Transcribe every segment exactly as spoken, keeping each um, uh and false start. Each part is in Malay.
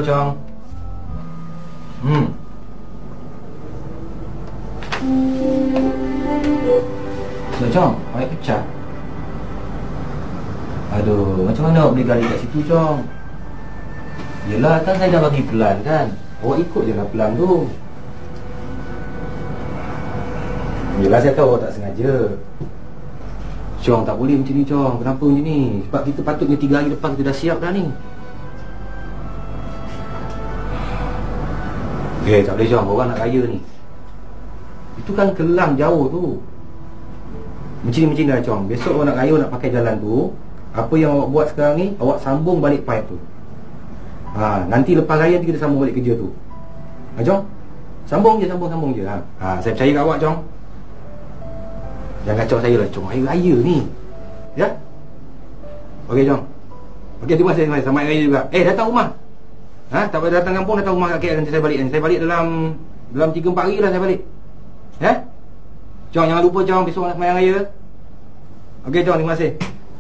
Chong. Hmm. So, Chong, air pecah. Aduh, macam mana awak boleh gali kat situ, Chong? Yelah, kan saya dah bagi pelan kan. Awak ikut je lah pelan tu. Yelah, saya tahu awak tak sengaja. Chong, tak boleh macam ni, Chong. Kenapa macam ni? Sebab kita patutnya tiga hari lepas kita dah siap dah ni. Eh, tak boleh, Chong. Orang nak raya ni. Itu kan Kelang jauh tu. Macam ni, macam ni dah, Chong. Besok orang nak raya nak pakai jalan tu. Apa yang awak buat sekarang ni, awak sambung balik pipe tu. Ha, nanti lepas raya nanti kita sambung balik kerja tu. Ha, Chong? Sambung je, sambung-sambung je. Ha. Ha, saya percaya kat awak, Chong. Jangan kacau saya lah, Chong. Hari raya ni. Ya? Okey, Chong. Okey, terima kasih. Selamat Hari Raya juga. Eh, datang rumah. Ha, tak boleh datang kampung, datang rumah kat K L. Nanti saya balik. Nanti saya balik dalam dalam tiga empat hari lah saya balik. Ya? Chong, jangan lupa, Chong. Besok nak semayang raya. Okey, Chong. Terima kasih.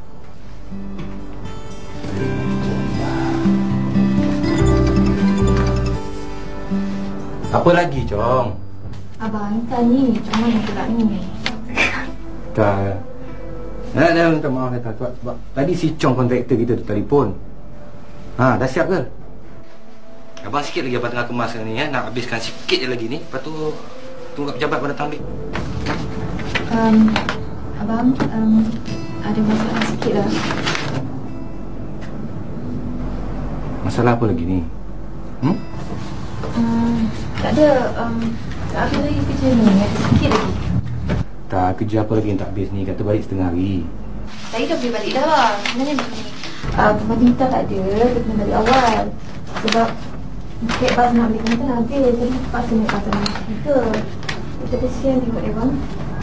Apa lagi, Chong? Abang, Intan ni. Macam mana pula ni? Tak. Nak, nak minta maaf dah tak. Sebab tadi si Chong kontraktor kita tu telefon. Ha, dah siap ke? Abang sikit lagi abang tengah kemas ni ya. Nak habiskan sikit je lagi ni. Lepas tu tunggu pejabat pada datang ambil. Um, abang, um, ada masalah sikit lah. Masalah apa lagi ni? Hmm? Um, tak ada. Um, tak habis lagi kerja ni. Ada sikit lagi. Tak, kerja apa lagi yang tak habis ni? Kata balik setengah hari. Tadi dah boleh balik dah bang. Sebenarnya macam ni. Uh, tempat Intan tak ada. Dia kena balik awal. Sebab tiket bas nak balik Intan habis. Jadi terpaksa naik bas dalam kita. Kita kesian tengok dia bang.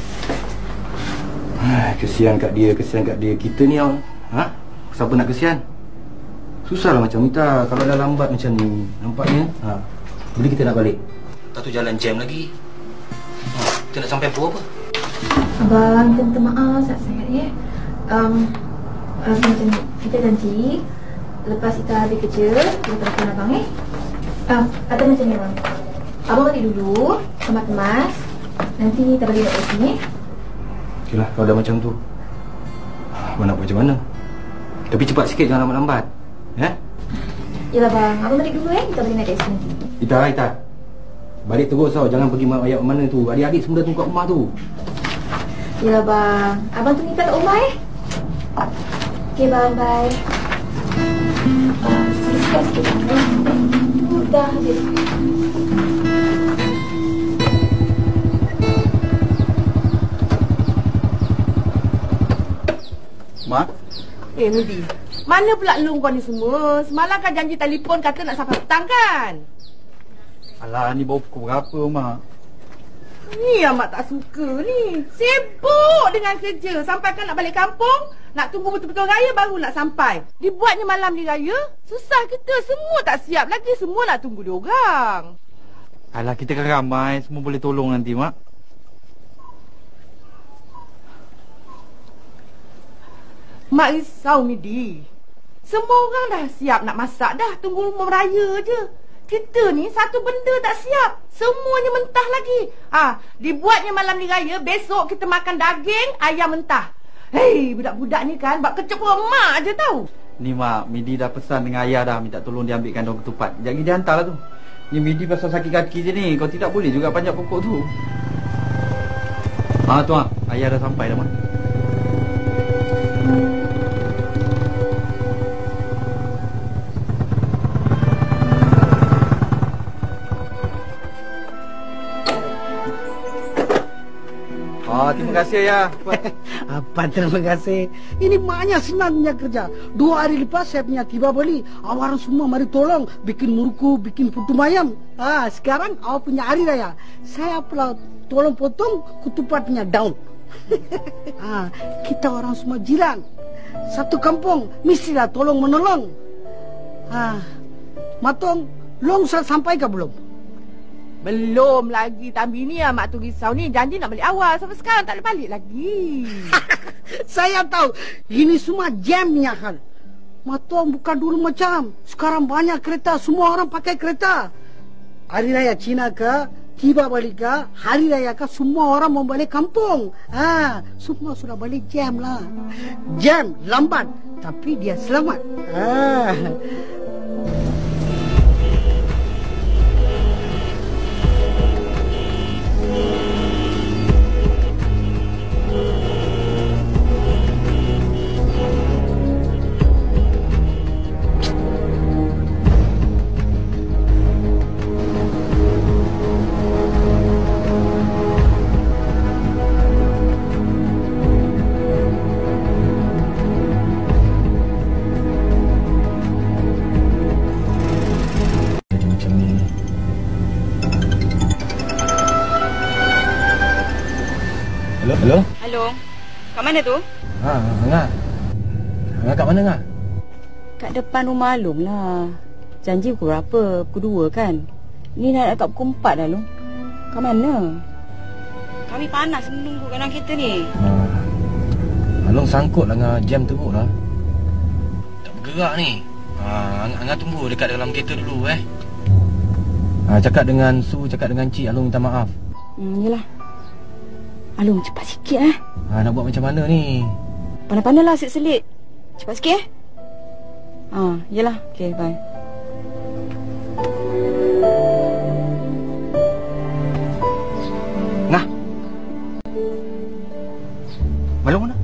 Kesian kat dia, kesian kat dia. Kita ni yang ha? Siapa nak kesian? Susahlah macam Mita. Kalau dah lambat macam ni, nampaknya ha. Jadi kita nak balik. Tak tu jalan jam lagi. Ha, kita nak sampai pukul apa? Abang, kita minta maaf sangat-sangat ya. Um, uh, macam ni, kita janji lepas kita habis kerja, kita telefon abang eh. Ah, atau macam ni abang. Abang balik dulu, kemas-kemas. Nanti kita balik kat sini. Okeylah, kalau dah macam tu. Abang nak buat macam mana? Tapi cepat sikit, jangan lambat-lambat. Ya? Yalah bang, abang balik dulu eh. Kita balik naik taksi nanti. Ita, Ita. Balik terus tau, jangan pergi ayat mana tu. Adik-adik semua dah tunggu kat rumah tu. Yalah bang, abang tunggu kat rumah eh. Okey bang, bye. Ah, sikit-sikit bang. Dah habis. Mak? Eh, Nudi, mana pula lu kau ni semua? Semalam kan janji telefon kata nak sampai petang kan? Alah, ni baru pukul berapa, Mak? Ni yang Mak tak suka ni. Sibuk dengan kerja. Sampai kan nak balik kampung, nak tunggu betul-betul raya baru nak sampai. Dibuatnya malam ni raya, susah kita. Semua tak siap lagi. Semua nak tunggu dia orang. Alah, kita kan ramai. Semua boleh tolong nanti, Mak. Mak risau, Midi. Semua orang dah siap nak masak dah. Tunggu rumah raya je. Kita ni satu benda tak siap. Semuanya mentah lagi. Ah, dibuatnya malam ni raya, besok kita makan daging ayam mentah. Hei, budak-budak ni kan bak kecep mak je tau. Ni Mak, Midi dah pesan dengan ayah dah minta tolong dia ambilkan daun ketupat. Sekejap lagi dia hantarlah tu. Ni Midi pasal sakit kaki je ni. Kau tidak boleh juga panjat pokok tu. Ah, tuan, ayah dah sampai dah, Mak. Oh, terima kasih ya. Apa terima kasih. Ini maknya senangnya kerja. Dua hari lepas saya punya tiba beli. Awak semua mari tolong bikin muruku, bikin putu mayam. Ah, sekarang awak punya hari raya. Saya pula tolong potong ketupatnya daun. Ah, kita orang semua jiran. Satu kampung mestilah tolong menolong. Ah, Matong, longsor sampai ke belum? Belum lagi. Tapi ni lah mak tu risau ni. Janji nak balik awal. Sampai sekarang tak boleh balik lagi. Saya tahu. Ini semua jamnya hal. Matuang bukan dulu macam. Sekarang banyak kereta, semua orang pakai kereta. Hari Raya Cina ke, tiba balik ke, Hari Raya ke, semua orang mau balik kampung. Ah, semua sudah balik jam lah. Jam, lambat. Tapi dia selamat. Ah. Hello? Halo, kat mana tu? Ha, Angah. Angah kat mana, Angah? Kat depan rumah Alung lah. Janji pukul berapa? Pukul dua kan? Ni nak dekat pukul empat dah, Alung. Kat mana? Kami panas menunggu kat dalam kereta ni. Ha. Alung sangkut lah dengan jam teruk lah. Tak bergerak ni. Ha, Angah, Angah tunggu dekat dalam kereta dulu eh. Ha, cakap dengan Su, cakap dengan Cik, Alung minta maaf. Hmm, yelah. Alung, cepat sikit eh. Ha, nak buat macam mana ni? Pandai-pandai lah selit-selit. Cepat sikit eh. Ha, yelah. Okay, bye. Nah. Alung mana?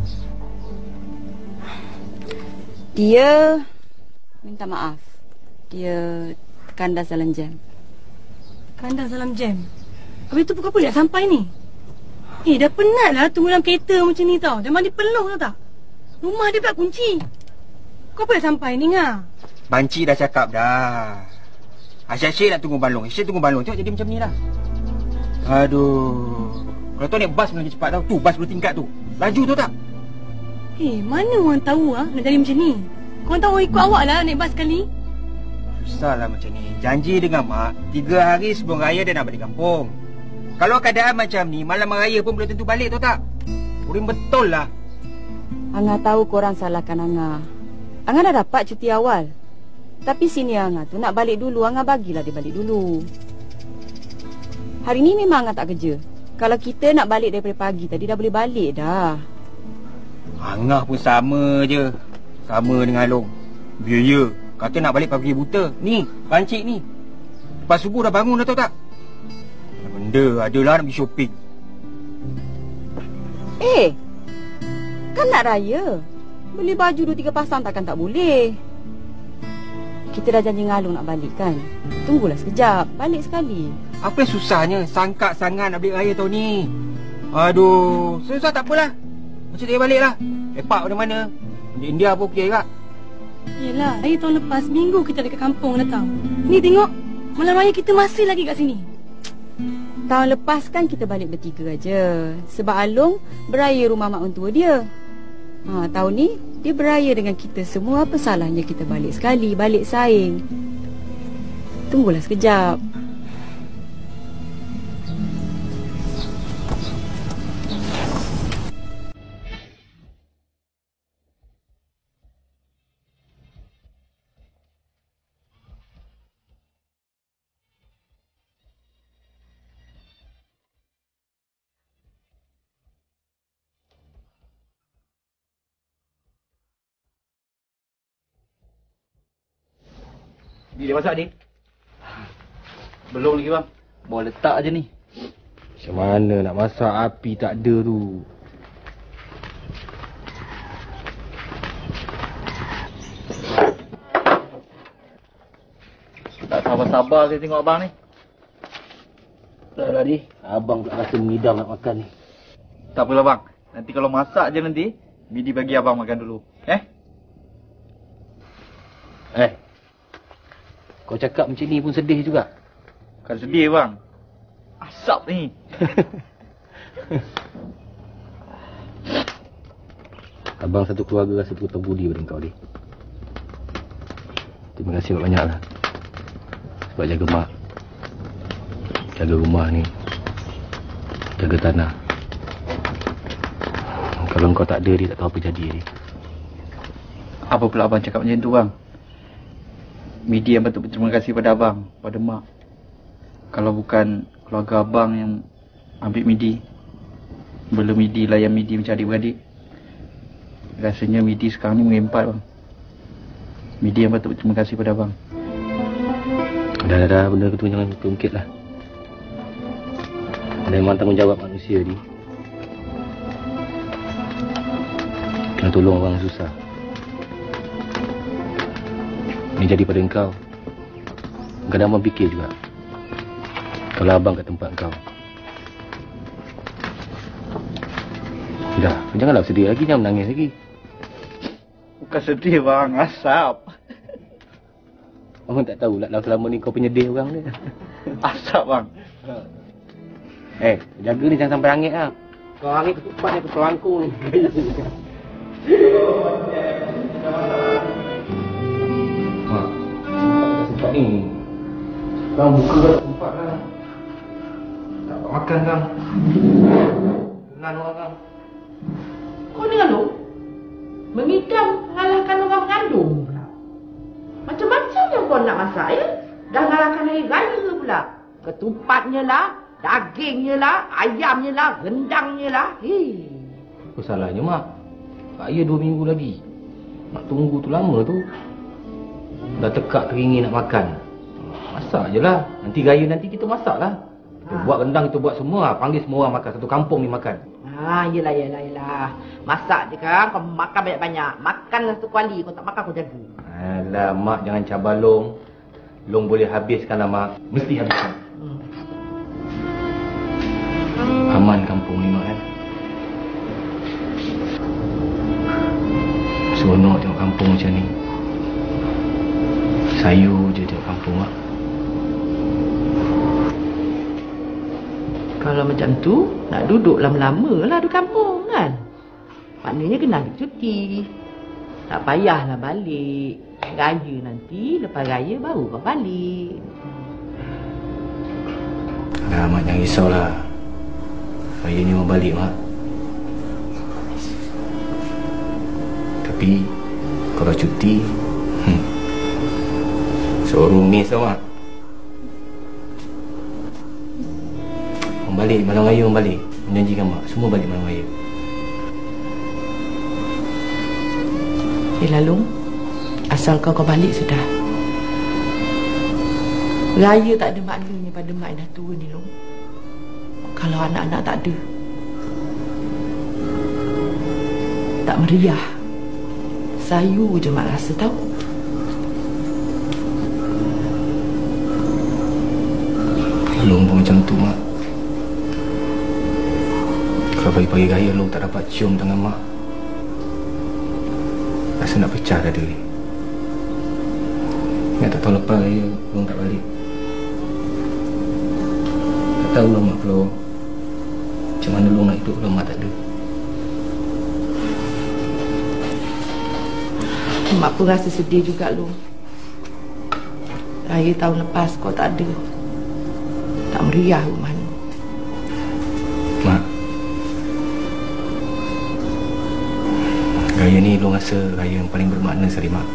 Dia minta maaf. Dia kandas dalam jam. Kandas dalam jam? Habis tu pukul apa dia sampai ni? Eh, dah penat lah tunggu dalam kereta macam ni tau. Dah mandi peluh tau tak? Rumah dia pula kunci. Kau apa dah sampai ni, Ngah? Banci dah cakap dah. Asyik-asyik nak tunggu balong. Asyik tunggu balong. Tengok jadi macam ni lah. Aduh. Kalau tu naik bas lagi cepat tau. Tu, bas dua tingkat tu. Laju tu tak? Eh, mana orang tahu ah nak jadi macam ni? Korang tahu ikut awak lah naik bas sekali. Susahlah macam ni. Janji dengan mak, tiga hari sebelum raya dia nak balik kampung. Kalau keadaan macam ni, malam raya pun belum tentu balik tu tak? Uring betul lah. Angah tahu korang salahkan Angah. Angah dah dapat cuti awal. Tapi sini Angah tu nak balik dulu. Angah bagilah dia balik dulu. Hari ni memang Angah tak kerja. Kalau kita nak balik daripada pagi tadi dah boleh balik dah. Angah pun sama je. Sama dengan Along. Biaya. Kata nak balik pagi buta. Ni, pancik ni. Lepas subuh dah bangun dah tahu tak? Benda adalah nak pergi shopping. Eh, kan nak raya. Beli baju dua tiga pasang takkan tak boleh. Kita dah janji dengan Alung nak balik kan? Tunggulah sekejap, balik sekali. Apa yang susahnya? Sangka sangat nak balik raya tahun ni. Aduh, susah tak apalah. Macam dia balik lah. Lepak mana mana. Di India pun okey kak. Yelah, raya tahun lepas minggu kita dekat kampung dah tahu. Ni tengok, malam raya kita masih lagi kat sini. Tahun lepas kan kita balik bertiga aja. Sebab Alung beraya rumah mak mentua dia. Ha, tahun ni dia beraya dengan kita semua. Apa salahnya kita balik sekali, balik saing. Tunggulah sekejap. Bila masak ni? Belum lagi bang. Bawa letak je ni. Macam mana nak masak, api tak ada tu. Tak sabar-sabar saya tengok abang ni. Dah lah ni, abang pula rasa mengidam nak makan ni. Tak apalah bang. Nanti kalau masak je nanti, Midi bagi abang makan dulu. Eh? Eh, kau cakap macam ni pun sedih juga. Kan sedih bang. Asap ni. Abang satu keluarga rasa berhutang budi pada kau ni. Terima kasih banyak lah. Sebab jaga mak, jaga rumah ni, jaga tanah. Kalau kau tak ada, dia tak tahu apa jadi ni. Apa pula abang cakap macam tu bang? Midi yang patut berterima kasih pada abang, pada mak. Kalau bukan keluarga abang yang ambil Midi, bela Midi, layan Midi macam adik-beradik, rasanya Midi sekarang ni mengempat bang. Midi yang patut berterima kasih pada abang. Dah dah dah, benda tu jangan terungkit lah. Memang tanggungjawab manusia ni kena tolong orang susah. Ni jadi pada engkau. Kadang abang fikir juga, kalau abang kat tempat engkau. Dah, janganlah sedih lagi, jangan menangis lagi. Bukan sedih bang, asap. Abang tak tahu lah selama ni kau penyedih orang ni. Asap bang. Eh, jaga ni jangan sampai rangit lah. Kau rangit ketupat ni, ketua angkung ni. Mak, sempat ni. Kau buka kat tempat lah. Tak dapat makan kang. Kenan orang kang. Kau dengar lu? Mengidam ngalahkan orang mengandung pula. Macam-macam yang kau nak masak ya? Dah ngalahkan hari raya pula. Ketupatnya lah, dagingnya lah, ayamnya lah, rendangnya lah. Hei. Apa salahnya mak? Raya dua minggu lagi. Nak tunggu tu lama tu. Dah tekak teringin nak makan. Masak je lah. Nanti raya nanti kita masak lah. Kita ha. buat rendang, kita buat semua. Panggil semua orang makan. Satu kampung ni makan. Ah, yelah, yelah, yelah. Masak je kan, kau makan banyak-banyak. Makan satu kuali, kau tak makan kau jaga. Alah, mak jangan cabar Long. Long boleh habiskan lah mak. Mesti habiskan. Hmm. Aman kampung ni mak kan. Seronok tengok kampung macam ni. Sayu je tengok kampung mak. Kalau macam tu, nak duduk lama-lama lah di kampung kan. Maknanya kena ambil cuti. Tak payahlah balik. Raya nanti, lepas raya baru kau balik. Dah mak jangan risaulah. Raya ni mau balik mak. Tapi kalau cuti, hmm, seorang miss tau mak. Balik malam raya, orang balik. Menjanjikan mak, semua balik malam raya. Yelah Long, asal kau kau balik sudah. Raya tak ada maknanya pada mak yang dah tua ni Long. Kalau anak-anak tak ada, tak meriah. Sayu je mak rasa tau. Long pun macam tu mak. Kalau pagi-pagi raya Long tak dapat cium tangan mak, rasa nak pecah dada ni. Ingat tak tahun lepas raya Long tak balik. Tak tahulah mak kalau macam mana Long nak hidup kalau mak tak ada. Mak pun rasa sedih juga Long. Raya tahun lepas kau tak ada. Tak meriah rumah ni. Mak, raya ni Long rasa raya yang paling bermakna sekali mak.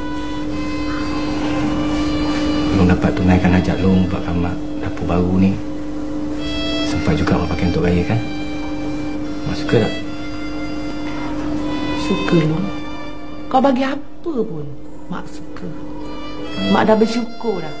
Long dapat tunaikan hajat Long buatkan mak dapur baru ni. Sempat juga mak pakai untuk raya kan. Mak suka tak? Suka Long. Kau bagi apa pun mak suka. Mak dah bersyukur dah.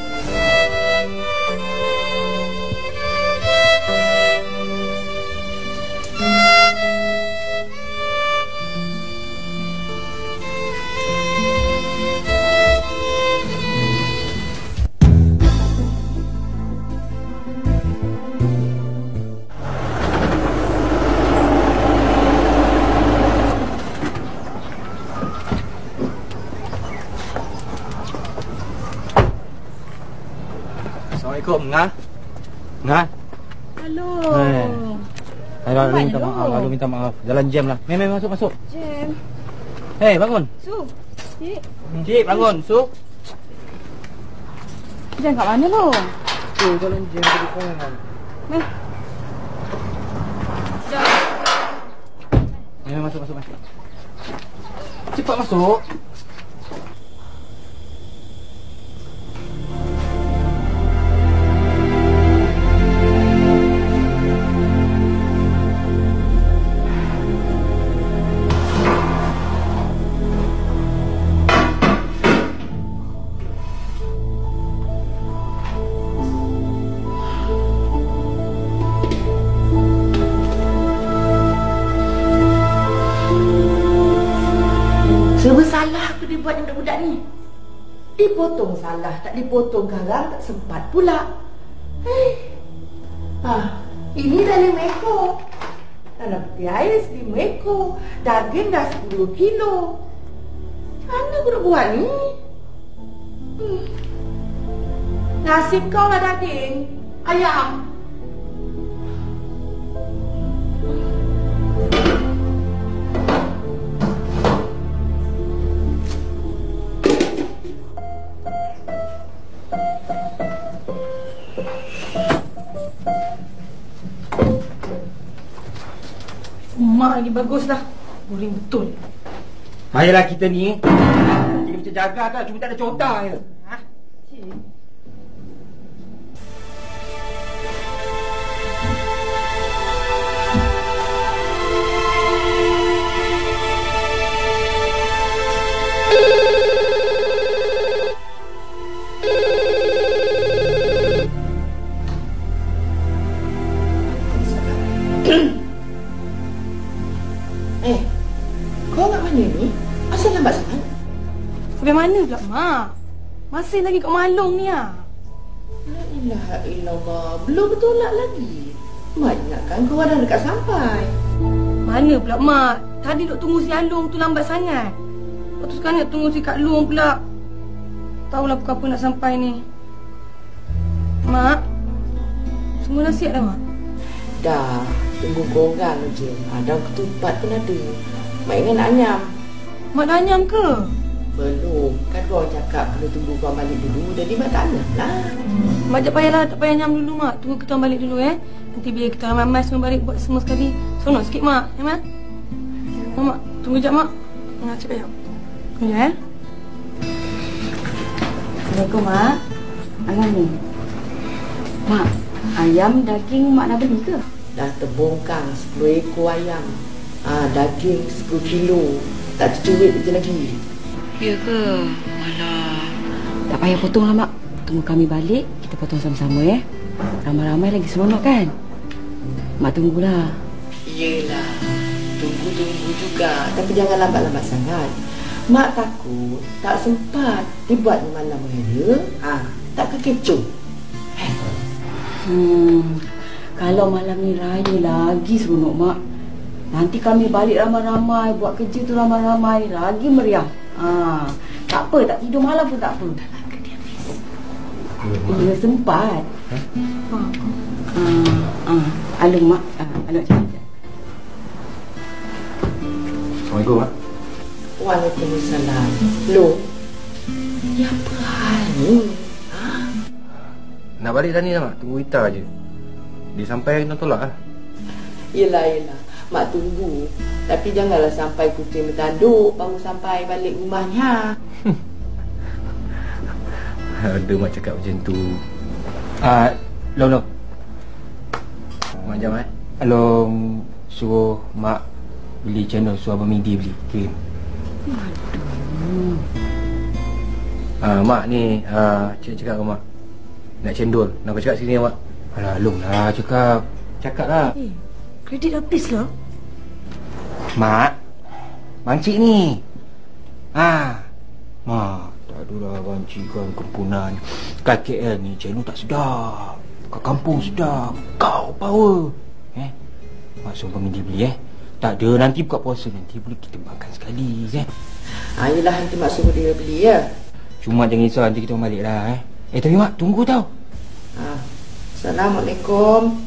Assalamualaikum, Ngah. Ngah. Halo. Hai. Hai, lalu minta maaf, lalu minta maaf. Jalan jam lah. Mem, mem masuk, masuk. Jam. Hei, bangun. Su. Cik. Cik, bangun, Su. Jam kat mana lu? Tu, jalan jam di kanan. Meh. Mem, masuk, masuk, masuk. Cepat masuk. Serba salah tu dia buat yang budak-budak ni. Dipotong salah, tak dipotong garang, tak sempat pula. Hei. Ah, ini dah lima ekor. Dalam peti ais lima ekor. Daging dah sepuluh kilo. Mana aku nak buat ni? Hmm. Nasib kau lah daging. Ayam. Mak lagi bagus lah. Boring betul. Ayolah kita ni. Kita mesti jaga kan. Cuma tak ada contoh je. Ha? Cik. Eh, kau nak mana ni? Asal lambat sangat? Sampai mana pula, Mak? Masih lagi kat Malong ni ah. La ilaha illallah. Belum bertolak lagi. Mak ingatkan kau dah dekat sampai. Mana pula, Mak? Tadi duk tunggu si Along tu lambat sangat. Lepas tu sekarang nak tunggu si Kak Long pula. Tahulah pukul apa nak sampai ni. Mak, semua dah siap dah, Mak? Dah, tunggu korang je. Ada ketupat pun ada. Mak ingat nak anyam. Mak dah anyam ke? Belum. Kan korang cakap kena tunggu korang balik dulu. Jadi mak tak anyam lah. Hmm. Mak tak payahlah, tak payah anyam dulu, Mak. Tunggu kita orang balik dulu eh. Nanti bila kita orang ramai semua balik buat semua sekali. Seronok sikit, Mak. Ya, Mak? Oh, Mak, tunggu sekejap, Mak. Nak cakap sekejap. Tunggu sekejap, eh. Assalamualaikum, Mak. Ayam ni. Mak, ayam daging Mak nak beli ke? Dah terbongkang sepuluh ekor ayam. Ah, daging sepuluh kilo. Tak tercuit je lagi. Ya ke? Alah. Tak payah potong lah, Mak. Tunggu kami balik, kita potong sama-sama ya. Ramai-ramai lagi seronok kan? Mak tunggulah. Yelah. Tunggu-tunggu juga. Tapi jangan lambat-lambat sangat. Mak takut tak sempat dibuat di malam raya. Ah, tak kekecoh. Hmm. Kalau malam ni raya lagi seronok, Mak. Nanti kami balik ramai-ramai, buat kerja tu ramai-ramai, lagi meriah. Ha, tak apa, tak tidur malam pun tak apa. Ya, sempat. Ha? Ha, ha. Alung, Mak. Ha, alung macam-macam. Assalamualaikum, Mak. Waalaikumsalam. Loh, ya apa hal ni? Ha? Nak balik dah ni lah, Mak. Tunggu Ita je. Dia sampai kena tolak lah. Yelah, yelah. Mak tunggu. Tapi janganlah sampai kucing bertanduk baru sampai balik rumahnya. Ada Mak cakap macam tu. Ah, Long, Long. Mak jam eh. Long suruh Mak beli channel suruh Abang Midi beli. Kirim. Ah, Mak ni ah, cik cakap dengan Mak nak cendol. Nak aku cakap sini Mak. Alah, Long lah cakap. Cakap lah. Eh, kredit habis lah. Mak, Bancik ni. Ah, Mak, tak adalah Bancik kan kempunan. Kat K L ni channel tak sedap. Kat kampung sedap. Kau power. Eh, Mak suruh Midi beli eh. Tak ada, nanti buka puasa nanti boleh kita makan sekali eh. Ha, yelah nanti mak suruh dia beli ya. Cuma jangan risau nanti kita balik lah eh. Eh tapi Mak tunggu tau. Ha. Assalamualaikum.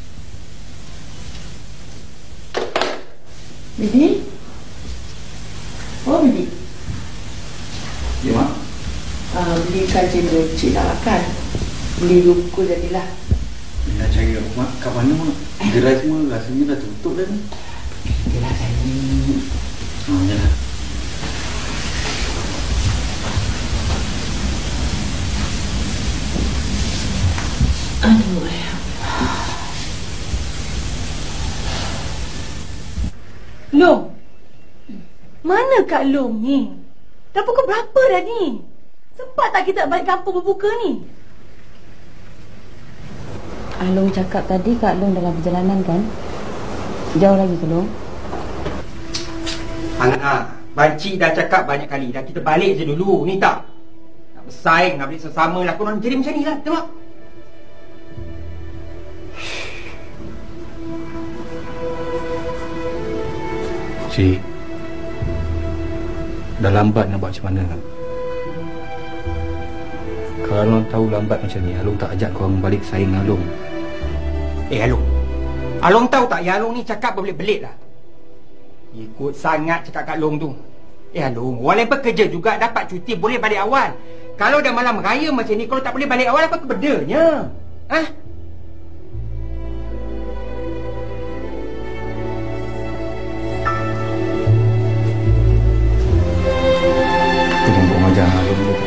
Bibi? Oh, Bibi. Ya, Mak. Ah, belikan cendol cik nak makan. Beli luku jadilah. Nak cari Mak kat mana, Mak? Gerai semua rasanya dah tutup dah ni. Yalah saya. Ha, yalah. Long, mana Kak Long ni? Dah pukul berapa dah ni? Sempat tak kita balik kampung berbuka ni? Along cakap tadi Kak Long dalam perjalanan kan? Jauh lagi ke Long? Angah, Bancik dah cakap banyak kali. Dah kita balik je dulu. Ni tak nak bersaing, nak balik sesama lah. Korang jadi macam ni lah. Tengok. Cik, dah lambat nak buat macam mana? Kalau Along tahu lambat macam ni, Along tak ajak korang balik saing dengan Along. Eh Along, Along tahu tak yang Along ni cakap berbelit-belit lah. Ikut sangat cakap Kak Long tu. Eh Along, orang lain pekerja juga dapat cuti boleh balik awal. Kalau dah malam raya macam ni, kalau tak boleh balik awal, apa kebedanya? Hah? Tolong kau ajar Along dulu.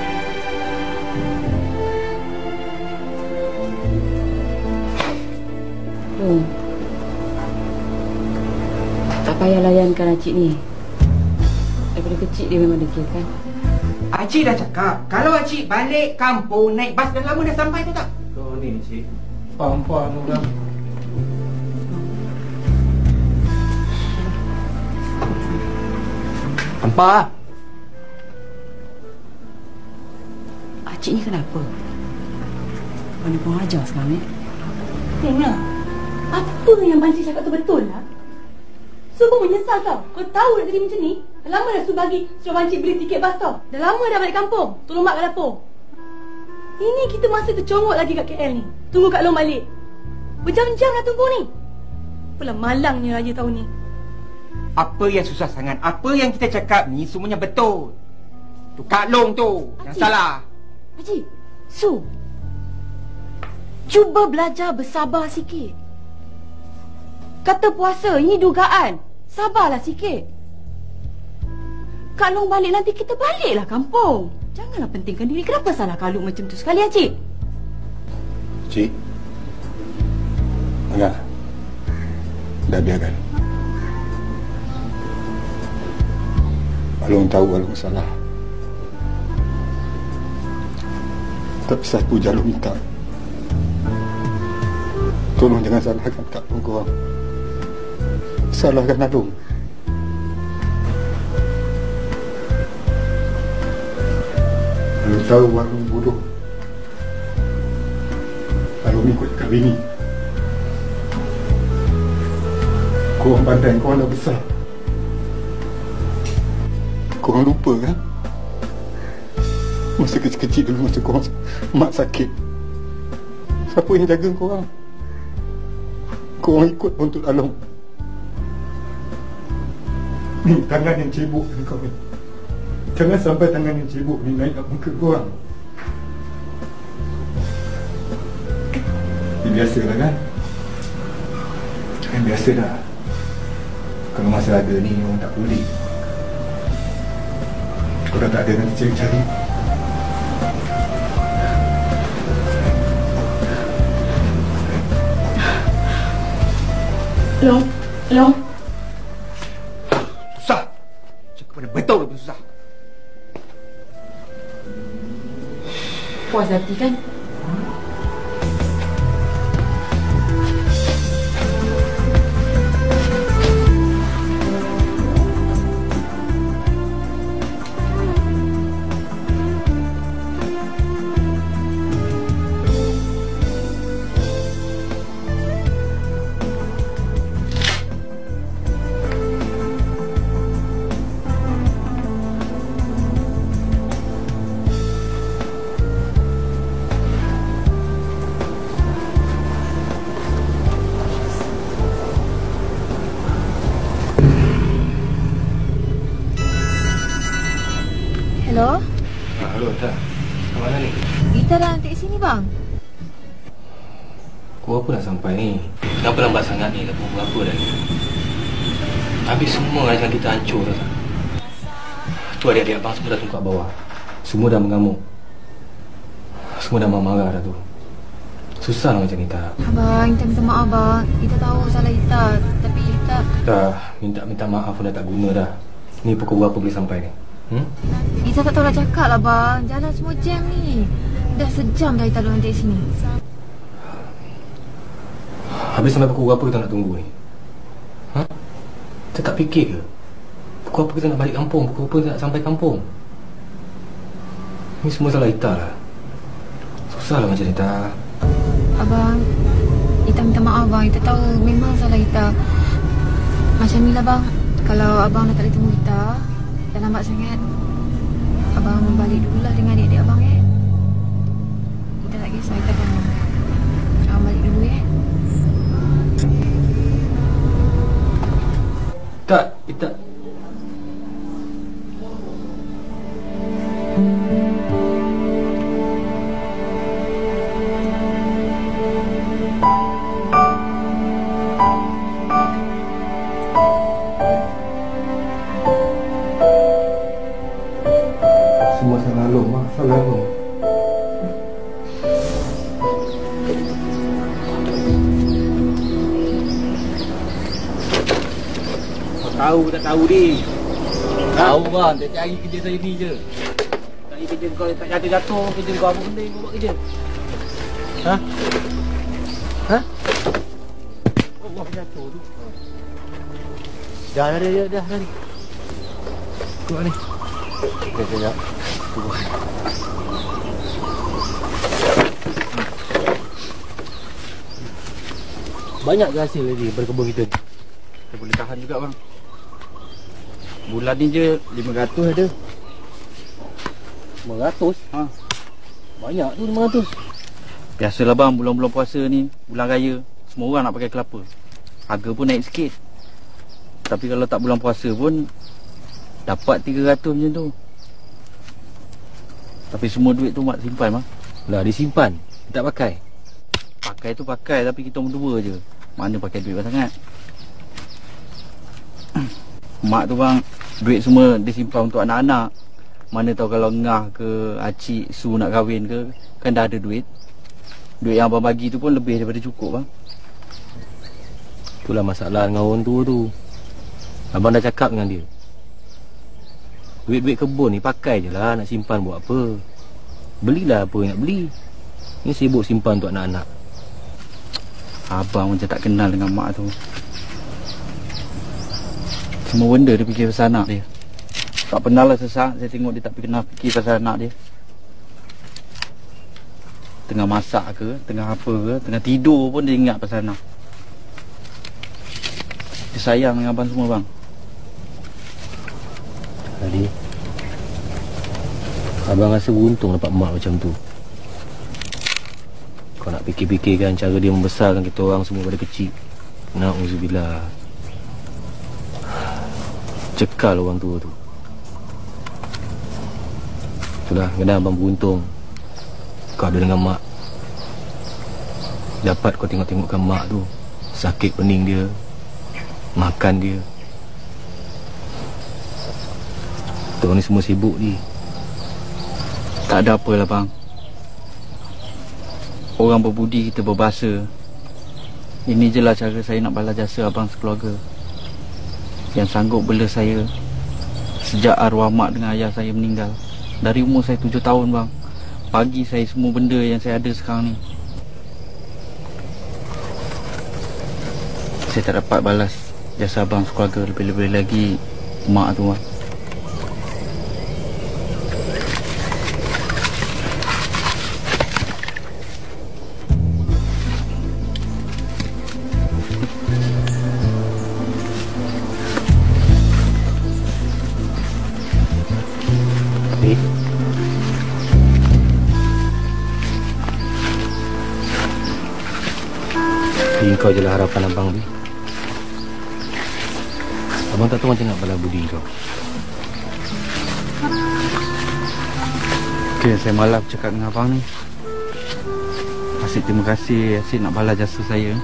Long, tak payah layankan Acik ni. Daripada kecil dia memang degil kan? Acik dah cakap, kalau Acik balik kampung naik bas dah lama dah sampai tu tak? Kau ni cik, faham-faham orang. Hampa. Acik ni kenapa? Mana pun ajar sekarang ni? Tengok, apa yang Bancik cakap tu betul lah? Sungguh menyesal tau. Kau tahu nak jadi macam ni? Dah lama dah suruh bagi suruh Bancik beli tiket bas tau. Dah lama dah balik kampung. Tolong mak kat dapur. Ini kita masih tercongok lagi kat K L ni. Tunggu Kak Long balik. Berjam-jam dah tunggu ni. Apalah malangnya raya tahun ni. Apa yang susah sangat? Apa yang kita cakap ni semuanya betul. Tu Kak Long tu yang salah. Haji, Su, cuba belajar bersabar sikit. Kata puasa, ini dugaan. Sabarlah sikit. Kak Long balik nanti kita baliklah kampung. Janganlah pentingkan diri. Kenapa salah Kak Long macam tu sekali, Acik? Cik, enggak. Dah biarkan. Along tahu Along salah. Tapi satu je Along minta. Tolong jangan salahkan Kak Long korang. Salahkan Along. Along tahu Along bodoh. Along ikut kahwin ni. Korang pandai, korang dah besar. Korang lupa kan? Masa kecil-kecil dulu, masa korang mak sakit, siapa yang jaga korang? Korang ikut untuk Along. Ni tangan yang cebok ni kau ni. Jangan sampai tangan yang cebok ni naik kat muka korang. Ni biasalah kan? Kan biasa dah. Kalau masa ada ni orang tak peduli. Kau dah tak ada nanti cari-cari. Long, Long. Susah. Cakap pada betul lebih susah. Puas hati kan? Hello? Ah, halo, tak. Kat mana ni? Kita dah nanti sini bang. Kau apa dah sampai ni? Kenapa lambat sangat ni? Dah pukul berapa dah ni? Habis semua ajaran kita hancur dah. Tu adik-adik abang semua dah tunggu kat bawah. Semua dah mengamuk. Semua dah marah-marah dah tu. Susah lah macam ni tak? Abang, kita minta maaf bang. Kita tahu salah kita. Tapi kita tak? Dah, minta-minta maaf pun dah tak guna dah. Ni pukul berapa boleh sampai ni? Hmm? Ita tak tahu nak cakap lah bang. Jalan semua jam ni. Dah sejam dah Ita duduk nanti sini. Habis sampai pukul berapa kita nak tunggu ni? Ha? Kita tak fikir ke? Pukul apa kita nak balik kampung? Pukul apa kita nak sampai kampung? Ni semua salah Ita lah. Susah lah macam Ita. Abang, Ita minta maaf bang. Ita tahu memang salah Ita. Macam ni lah bang. Kalau abang nak tak boleh temu Ita, dah lambat sangat, abang balik dulu lah dengan adik-adik abang eh. Ita tak kisah, Ita kan abang balik dulu eh. Tak, Ita. Semua salah Long, mak. Salah Long. Tahu tak tahu ni? Tahu bang, tiap hari kerja saya ni je. Tak hari kerja kau tak jatuh-jatuh, kerja kau apa benda kau buat kerja? Ha? Ha? Allah jatuh tu. Dah dah dah dah dah ni. Kau ni. Okey sekejap. Tunggu. Banyak ke hasil lagi berkebun kita ni? Kita boleh tahan juga bang. Bulan ni je lima ratus ada. lima ratus? Ha. Banyak tu lima ratus. Biasalah bang, bulan-bulan puasa ni, bulan raya, semua orang nak pakai kelapa. Harga pun naik sikit. Tapi kalau tak bulan puasa pun dapat tiga ratus macam tu. Tapi semua duit tu mak simpan bang. Lah, disimpan. Tak pakai. Pakai tu pakai, tapi kita berdua je. Mana pakai duit banyak sangat. Mak tu bang, duit semua disimpan untuk anak-anak. Mana tahu kalau ngah ke acik su nak kahwin ke, kan dah ada duit. Duit yang abang bagi tu pun lebih daripada cukup bang. Itulah masalah dengan orang tua tu. Abang dah cakap dengan dia, duit-duit kebun ni pakai je lah, nak simpan buat apa? Belilah apa yang nak beli. Ni sibuk simpan untuk anak-anak. Abang macam tak kenal dengan mak tu. Semua benda dia fikir pasal anak dia. Tak pernah lah sesaat saya tengok dia tak pernah fikir pasal anak dia. Tengah masak ke, tengah apa ke, tengah tidur pun dia ingat pasal anak. Dia sayang dengan abang semua bang. Tadi abang rasa beruntung dapat mak macam tu. Kau nak fikir-fikirkan cara dia membesarkan kita orang semua pada kecil. Na'udzubillah. Cekal orang tua tu. Itulah, kadang abang beruntung kau ada dengan mak. Dapat kau tengok-tengokkan mak tu sakit pening dia, makan dia. Kita ni semua sibuk ni. Tak ada apalah bang. Orang berbudi, kita berbahasa. Ini je lah cara saya nak balas jasa abang sekeluarga, yang sanggup bela saya sejak arwah mak dengan ayah saya meninggal. Dari umur saya tujuh tahun bang, bagi saya semua benda yang saya ada sekarang ni. Saya tak dapat balas jasa abang sekeluarga, lebih-lebih lagi mak tu bang. Kau je lah harapan abang ni. Abang tak tahu macam nak balas budi kau. Okay, saya malas cakap dengan abang ni. Asyik terima kasih, asyik nak balas jasa saya.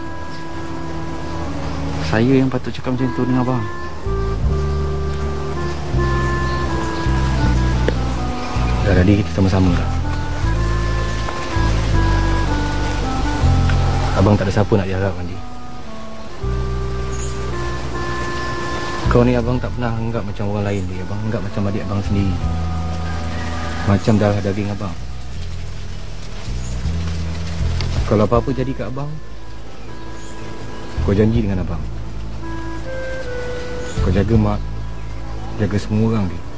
Saya yang patut cakap macam tu dengan abang. Dah tadi kita sama-sama lah. Abang tak ada siapa nak diharapkan dia. Kau ni abang tak pernah anggap macam orang lain dia. Abang anggap macam adik abang sendiri. Macam darah daging abang. Kalau apa-apa jadi kat abang, kau janji dengan abang, kau jaga mak, jaga semua orang dia.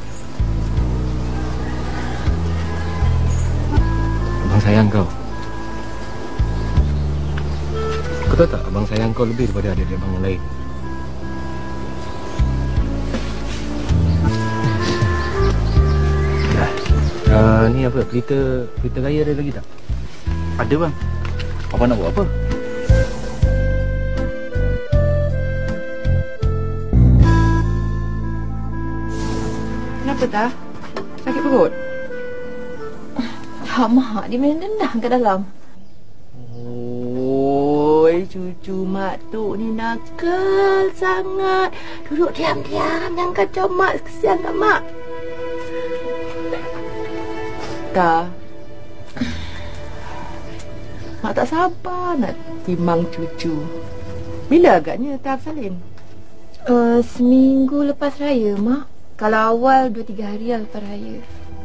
Abang sayang kau. Kau tahu tak, abang sayang kau lebih daripada adik-adik abang yang lain. Dah. Uh, ni apa, pelita, pelita raya ada lagi tak? Ada bang. Abang nak buat apa? Kenapa tak? Sakit perut? Tak, Mak. Dia main dendam kat dalam. Oi, cucu mak tu ni nakal sangat. Duduk diam-diam, jangan kacau mak. Kesian tak mak? Tak. Mak tak sabar nak timang cucu. Bila agaknya tahap salin? Uh, seminggu lepas raya, Mak. Kalau awal dua tiga hari lah lepas raya.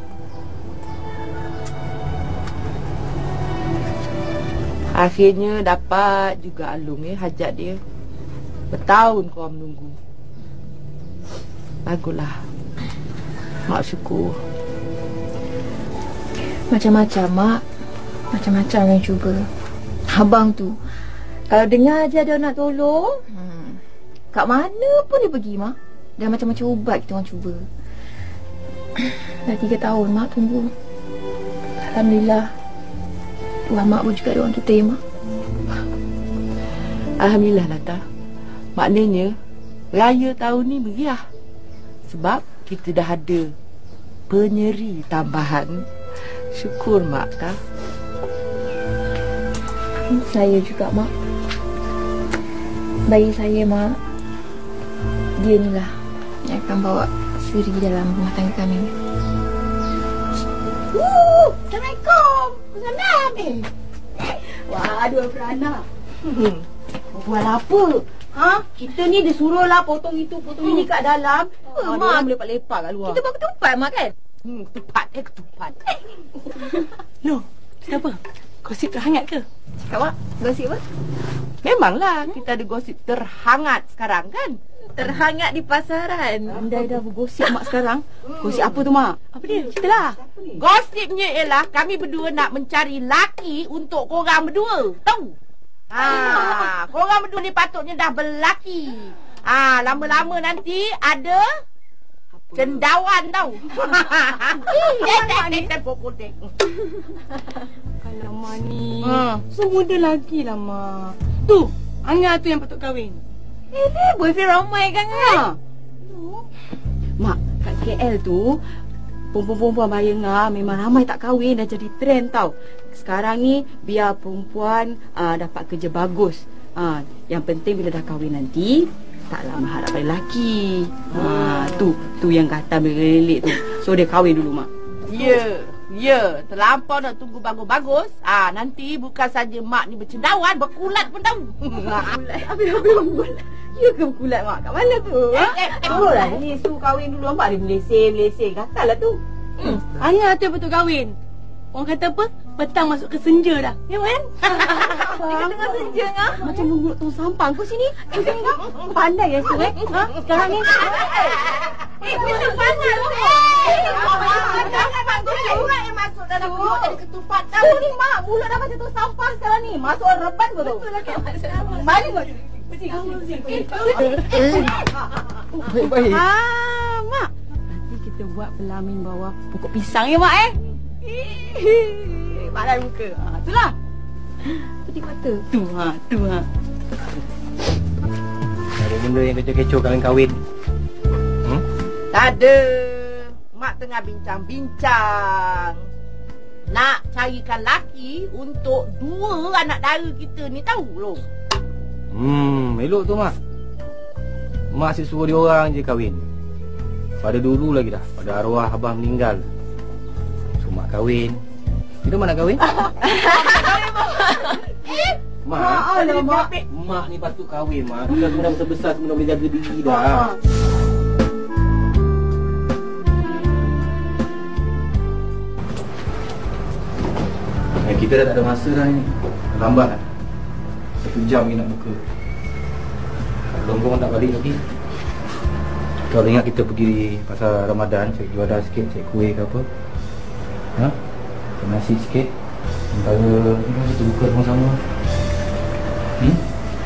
Akhirnya dapat juga Alung eh, hajat dia. Bertahun korang menunggu. Baguslah. Mak syukur. Macam-macam, Mak. Macam-macam yang cuba. Abang tu, kalau dengar je ada orang nak tolong, hmm, kat mana pun dia pergi, Mak. Dan macam-macam ubat kita orang cuba. Dah tiga tahun, Mak tunggu. Alhamdulillah, Tuhan Mak pun juga ada orang kita, ya, Mak. Alhamdulillah lah, Ta. Maknanya raya tahun ni meriah. Sebab kita dah ada penyeri tambahan. Syukur, Mak, Ta. Saya juga, Mak. Bagi saya, Mak, dia ni lah yang akan bawa seri dalam rumah tangga kami. Uh, Assalamualaikum. Salam eh. Wah, dua beranak. Hmm. Buat apa? Ha? Kita ni disuruhlah potong itu, potong ini kat dalam. Ha, Mak boleh lepak-lepak kat luar. Kita bawa ketupat, Mak, kan? Hmm, ketupat eh, ketupat. Loh, kenapa? Gosip terhangat ke? Cakap, Mak, gosip apa? Memanglah kita ada gosip terhangat sekarang kan? Terhangat di pasaran. Andai dah bergosip Mak sekarang. Gosip apa tu, Mak? Apa dia? Ceritalah. Gosipnya ialah kami berdua nak mencari laki untuk korang berdua. Tahu? Ha, korang berdua ni patutnya dah berlaki. Ah, ha, lama-lama nanti ada cendawan tau. Kalau Mak ni Hmm. so muda lagi lah, Mak. Tu, Angah tu yang patut kahwin. Eh, boyfriend ramai kan, kan? Ha. Mak, kat K L tu perempuan-perempuan bayar memang ramai tak kahwin, dah jadi trend tau. Sekarang ni biar perempuan aa, dapat kerja bagus. Ha, yang penting bila dah kahwin nanti tak lama harap pada lelaki. Ha, tu tu yang kata berlelik tu. So dia kahwin dulu, Mak. Ya, ya, terlampau nak tunggu bagus-bagus. Ah, nanti bukan saja mak ni bercendawan, berkulat pun tahu. Kulat. Habis-habis kulat. Ya ke berkulat, Mak? Kat mana tu? Eh, eh, eh, Oh lah, ni su kahwin dulu. Nampak dia meleseh-meleseh. Gatal lah tu. Hmm. Angah tu yang patut kahwin. Orang kata apa? Petang masuk ke senja dah. Ya kan? Dia tengah senja, Ngah. Macam nunggu tong sampang kau sini. Kau sini, Ngah. Pandai ya, Su, eh? Ha? Sekarang ni. Eh, kita pandai tu. Eh, jangan bagus. Orang yang masuk dalam mulut jadi ketupat. Tu ni, Mak. Mulut dah macam tong sampang sekarang ni. Masuk orang reban kau tu. Betul lah, kan? Mari kau. Baik-baik. Ah, Mak. Nanti kita buat pelamin bawah pokok pisang ya, Mak, eh? Pakai muka. Ha, itulah. Putih mata. Tu, ha, tu, ha. Ada benda yang kecoh-kecoh kalian kahwin. Hmm? Tak ada. Mak tengah bincang-bincang. Nak carikan laki untuk dua anak dara kita ni, tahu loh. Hmm, elok tu, Mak. Mak asyik suruh dia orang je kahwin. Pada dulu lagi dah, pada arwah abang meninggal. So, Mak kahwin. Kita mana nak kahwin? Mak, Mak, Mak. Mak ni patut kahwin, Mak. Kita kena besar-besar, kena boleh jaga diri dah. Kita dah tak ada masa dah ni. Lambat lah. Satu jam ni nak buka. Long-long tak balik lagi. Kalau ingat kita pergi pasar Ramadan, cek juadah sikit, cek kuih ke apa. Ha? Cek nasi sikit. Sementara kita buka sama-sama. Hmm?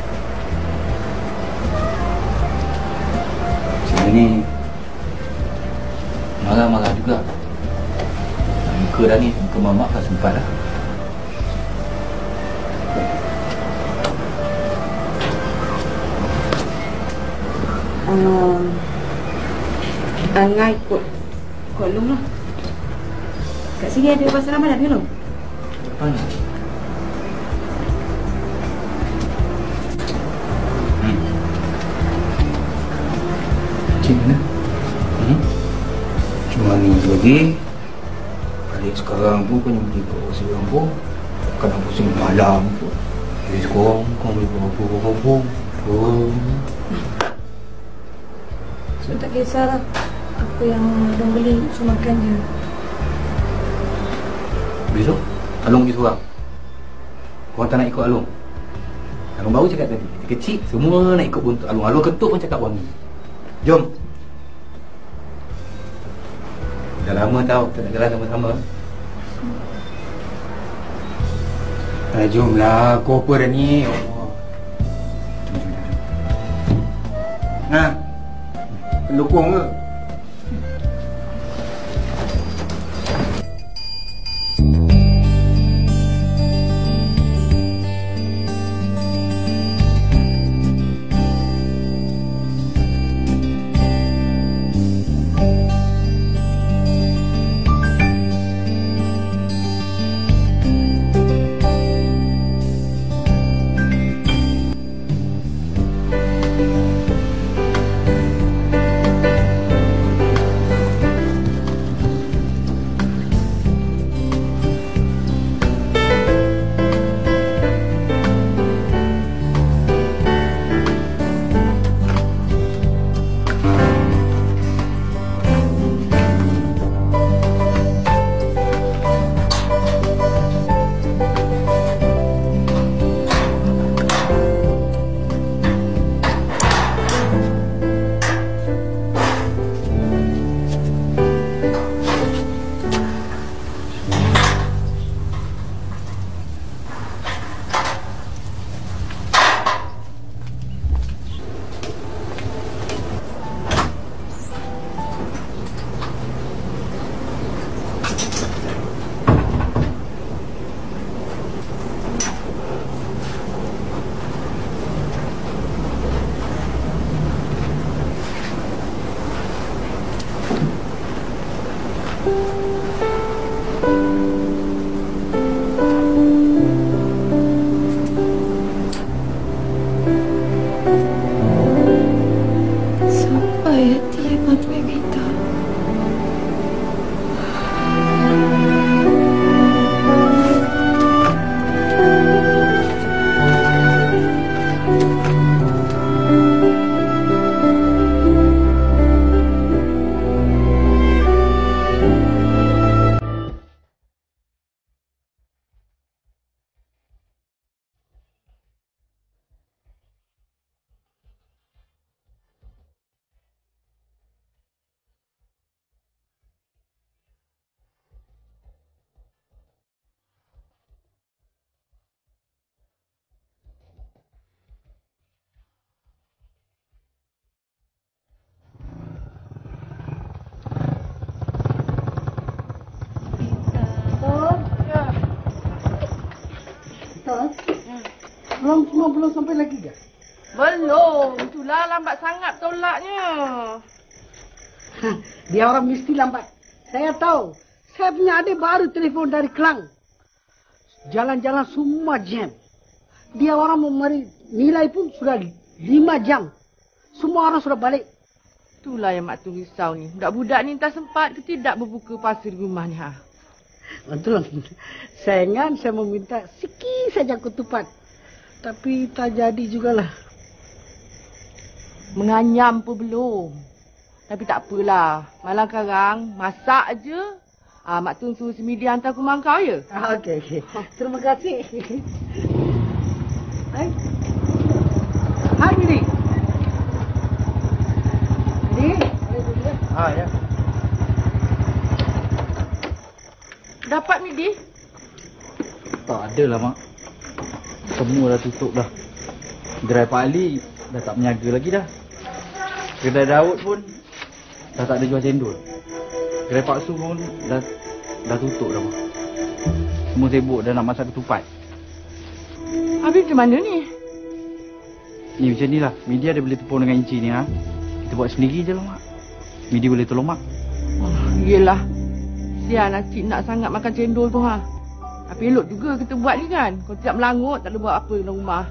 Sebenarnya ni marah-marah juga. Muka dah ni, muka mamak dah sempat dah. Um, Angah ikut Ikut Long lah. Kat sini ada pasar Ramadan ke Long? Mana? Hmm. Cik mana? Hmm? Cuma ni lagi. Balik sekarang pun kan pergi ke seorang pun. Kadang pusing malam pun. Jadi sekarang kau boleh berapa-apa. Oh. So tak kisahlah. Apa yang Long beli, cuma makan je. Besok, Along pergi seorang. Korang tak nak ikut Along. Along baru cakap tadi, kita kecil, semua nak ikut buntut Along. Along ketuk pun cakap wangi. Jom. Dah lama tau, kita nak jalan sama-sama. Eh, jomlah, kau apa dah ni? Oh. Jom, jom, jom. Nah, pendukung ke? Belum semua belum sampai lagi ke? Belum. Itulah lambat sangat tolaknya. Dia orang mesti lambat. Saya tahu. Saya punya adik baru telefon dari Kelang. Jalan-jalan semua jam. Dia orang mau mari nilai pun sudah lima jam. Semua orang sudah balik. Itulah yang Mak Tu risau ni. Budak-budak ni tak sempat ke tidak berbuka puasa di rumah ni. Ha? Betul. Sayangan saya meminta sikit saja ketupat. Tapi tak jadi jugalah. Menganyam pun belum. Tapi tak apalah. Malam sekarang masak je. Ah, Mak Tun suruh si Midi hantar ke rumah kau ya? Ah, okey, okey. Terima kasih. Hai. Hai, Midi. Midi. Ha, ya. Dapat Midi? Tak ada lah, Mak. Semua dah tutup dah. Gerai Pak Ali dah tak berniaga lagi dah. Kedai Daud pun dah tak ada jual cendol. Gerai Pak Su pun dah dah tutup dah, Mak. Semua sibuk dah nak masak ketupat. Habis macam mana ni? Ni macam ni lah. Midi ada boleh tepung dengan Inci ni, ha. Kita buat sendiri je lah, Mak. Midi boleh tolong Mak. Oh, yelah. Sian lah cik nak sangat makan cendol tu ha. Tapi elok juga kita buat ni kan. Kalau tidak melangut tak ada buat apa dalam rumah.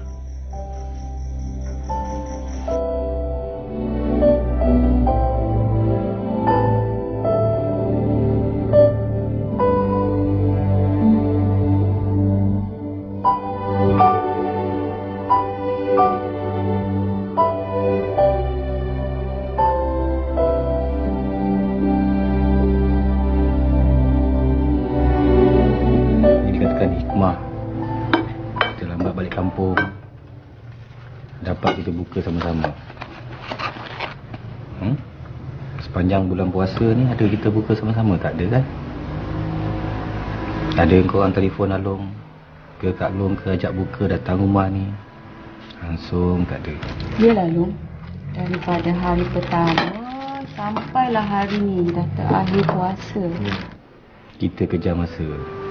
Sama-sama. Hmm? Sepanjang bulan puasa ni ada kita buka sama-sama tak ada kan? Ada kau orang telefon Along ke Kak Long ke ajak buka datang rumah ni. Langsung tak ada. Yalah Long. Daripada hari pertama sampailah hari ni dah terakhir puasa. Kita kejar masa.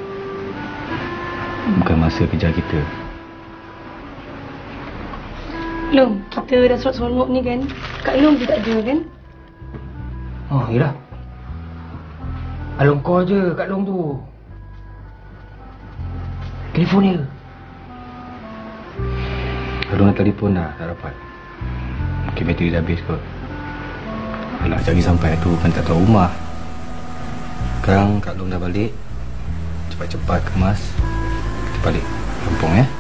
Bukan masa kejar kita. Long, kita dah seronok-seronok ni kan. Kak Long tu tak ada kan? Oh, yelah. Along call je Kak Long tu. Telefon dia. Along nak telefon dah, tak dapat. Mungkin bateri dah habis kot. Alah, cari sampai tu kan tak tahu rumah. Sekarang Kak Long dah balik. Cepat-cepat kemas. Kita balik kampung ya.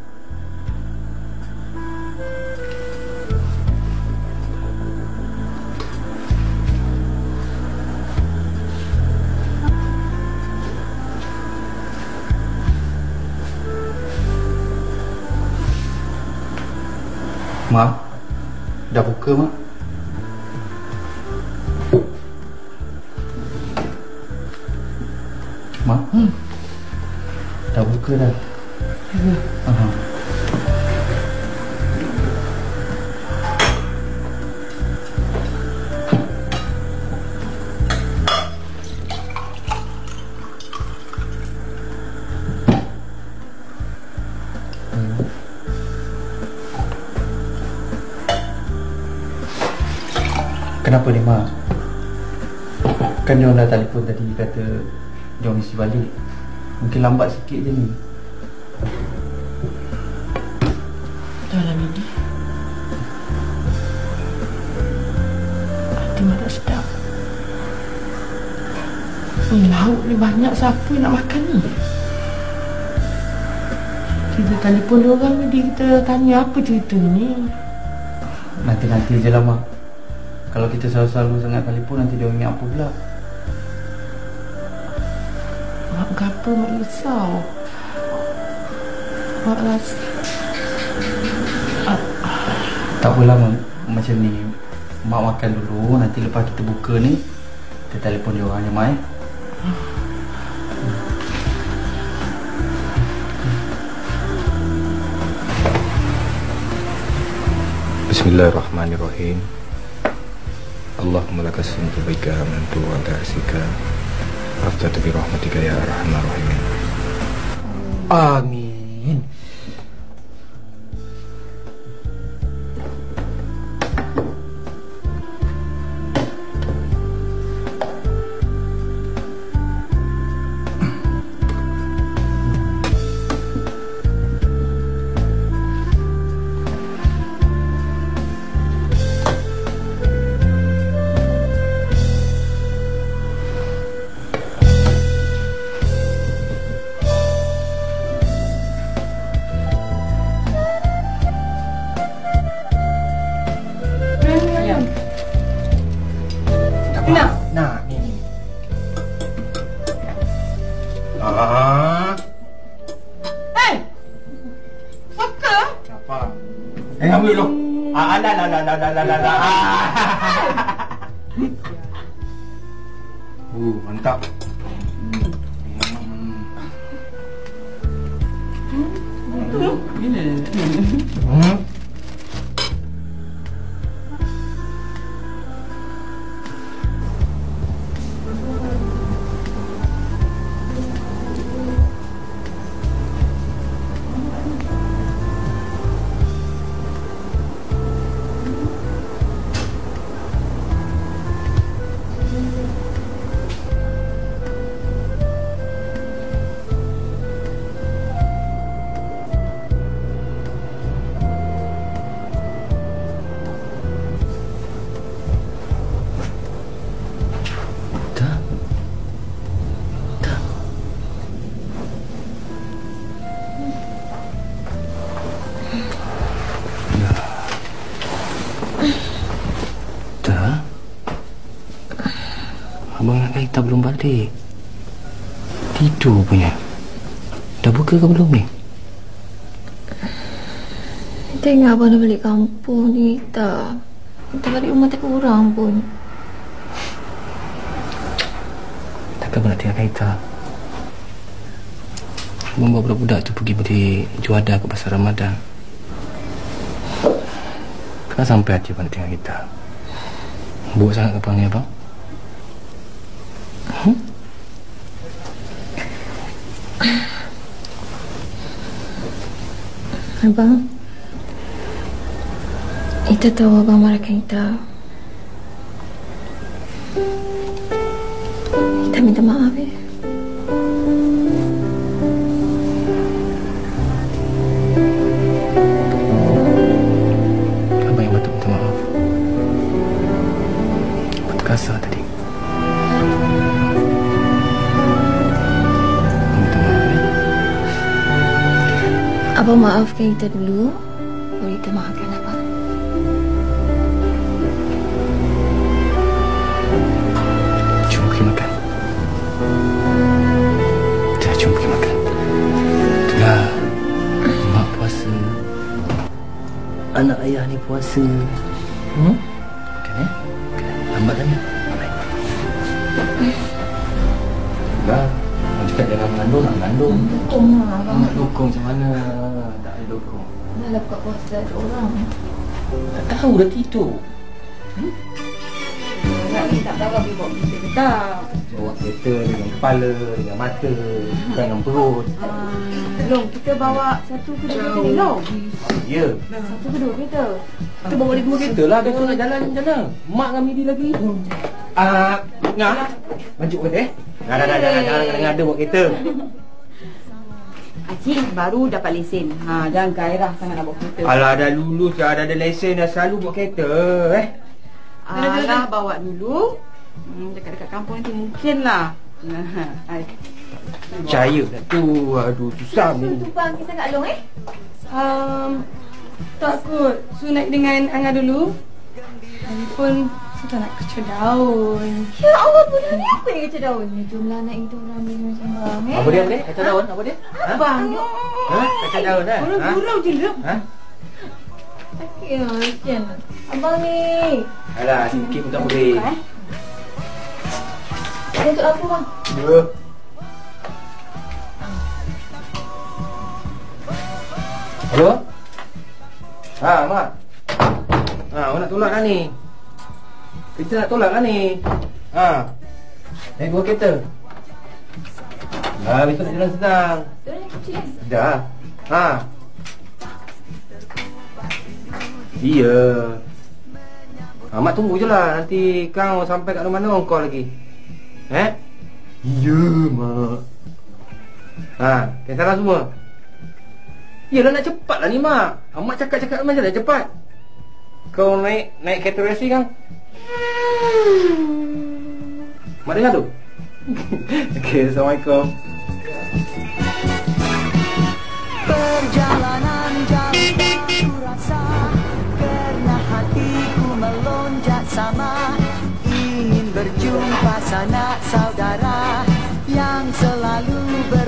Mak, dah buka Mak? Mak? Hmm. Dah buka dah? Ya. Aha. Kenapa ni Mak? Kan dia orang dah telefon tadi kata dia mesti balik. Mungkin lambat sikit je ni. Dah lah Midi. Hati Mak tak sedap. Ni lauk ni banyak, siapa nak makan ni? Kita telefon dia orang Midi, kita tanya apa cerita ni. Nanti-nanti je lah Mak. Kalau kita selalu-selalu sangat telefon nanti dia ingat apa pula. Mak kenapa Mak risau? Mak rasa ah. Tak apalah Mak. Macam ni Mak makan dulu. Nanti lepas kita buka ni kita telefon dia orang je Mak eh. Bismillahirrahmanirrahim. Allahumma lakas suntu baika amantu wa ta'asika aftatu bi rahmatika ya arhamar rahimin. Amin. Ah. Eh! Suka? Apa? Eh, ambil dulu. Ah, la la la la la la la la. Uh, mantap. Hmm. Abang nak kita belum balik. Tidur punya. Dah buka ke belum ni? Kita ingat abang dah balik kampung ni, kita. Kita balik rumah tak kurang pun. Takkan abang nak tinggalkan kita? Abang bawa budak-budak tu pergi beli juada ke pasar Ramadan. Kenapa sampai hati abang nak tinggal kita? Buruk sangat ke abang ni, abang? Hmm? Abang, kita tahu abang marahkan kita. Kita minta maaf ya. Abang yang patut minta maaf. Aku terkasar tadi. Abang maafkan kita dulu, baru kita maafkan abang. Jom pergi makan. Dah, jom pergi makan. Itulah, mak puasa. Anak ayah ni puasa. Hmm? Makan eh? Makan. Lambat dah ni. Baik. Dah. Orang cakap jangan mengandung, nak mengandung. Dukung lah abang. Nak dukung macam mana? Tak ada dukung. Dah lah buka puasa ada orang. Tak tahu dah tidur. Hmm? Nak ni tak tahu pergi bawa kereta ke tak? Bawa kereta dengan kepala, dengan mata, bukan dengan perut. Ah, Long, kita bawa satu ke dua kereta ni, Long. Ya. Satu ke dua kereta. Kita bawa balik dua kereta lah. Besok nak jalan macam mana? Mak dengan Midi lagi. Ah, Ngah. Majuk kereta eh? Dah, dah, dah, dah, dah, dah, ada bawa kereta. Acik baru dapat lesen. Ha, jangan gairah sangat nak bawa kereta. Alah, dah lulus dah, dah ada lesen dah, selalu bawa kereta eh. Alah, bawa dulu. Hmm, dekat-dekat kampung nanti mungkin lah. Hai. Percaya tak tu. Aduh, susah ni. Tumpang kita kat Long eh? Um, tak kot. So naik dengan Angah dulu. Lagipun saya nak kecil daun. Ya Allah, budak ni apa yang kecil daun ni? Jumlah anak itu ramai macam bang eh? Apa dia, apa dia? Kacau daun, apa dia? Abang, Ha? Kacau daun eh? Orang Ha? gurau je lah. Ha? sakit lah macam abang ni. Alah, sikit pun tak boleh. Ada untuk lampu bang. Ya. Hello? Ha, Mak. Ha, awak nak tolak kan ni? Kita nak tolak kan ni? Ha. Naik dua kereta. Ha, besok nak jalan senang. Tu yang kecil kan? Dah. Ha. Iya. Ha, Mak tunggu je lah. Nanti kau sampai kat rumah mana orang call lagi. Eh? Iya, Mak. Ha, kena salah semua. Yelah, nak cepat lah ni, Mak. Mak cakap-cakap macam dah cepat. Kau naik naik kereta racing kan? Mak dengar tu? Okey, Assalamualaikum. Perjalanan jauh aku rasa, kerana hatiku melonjak sama, ingin berjumpa sanak saudara yang selalu ber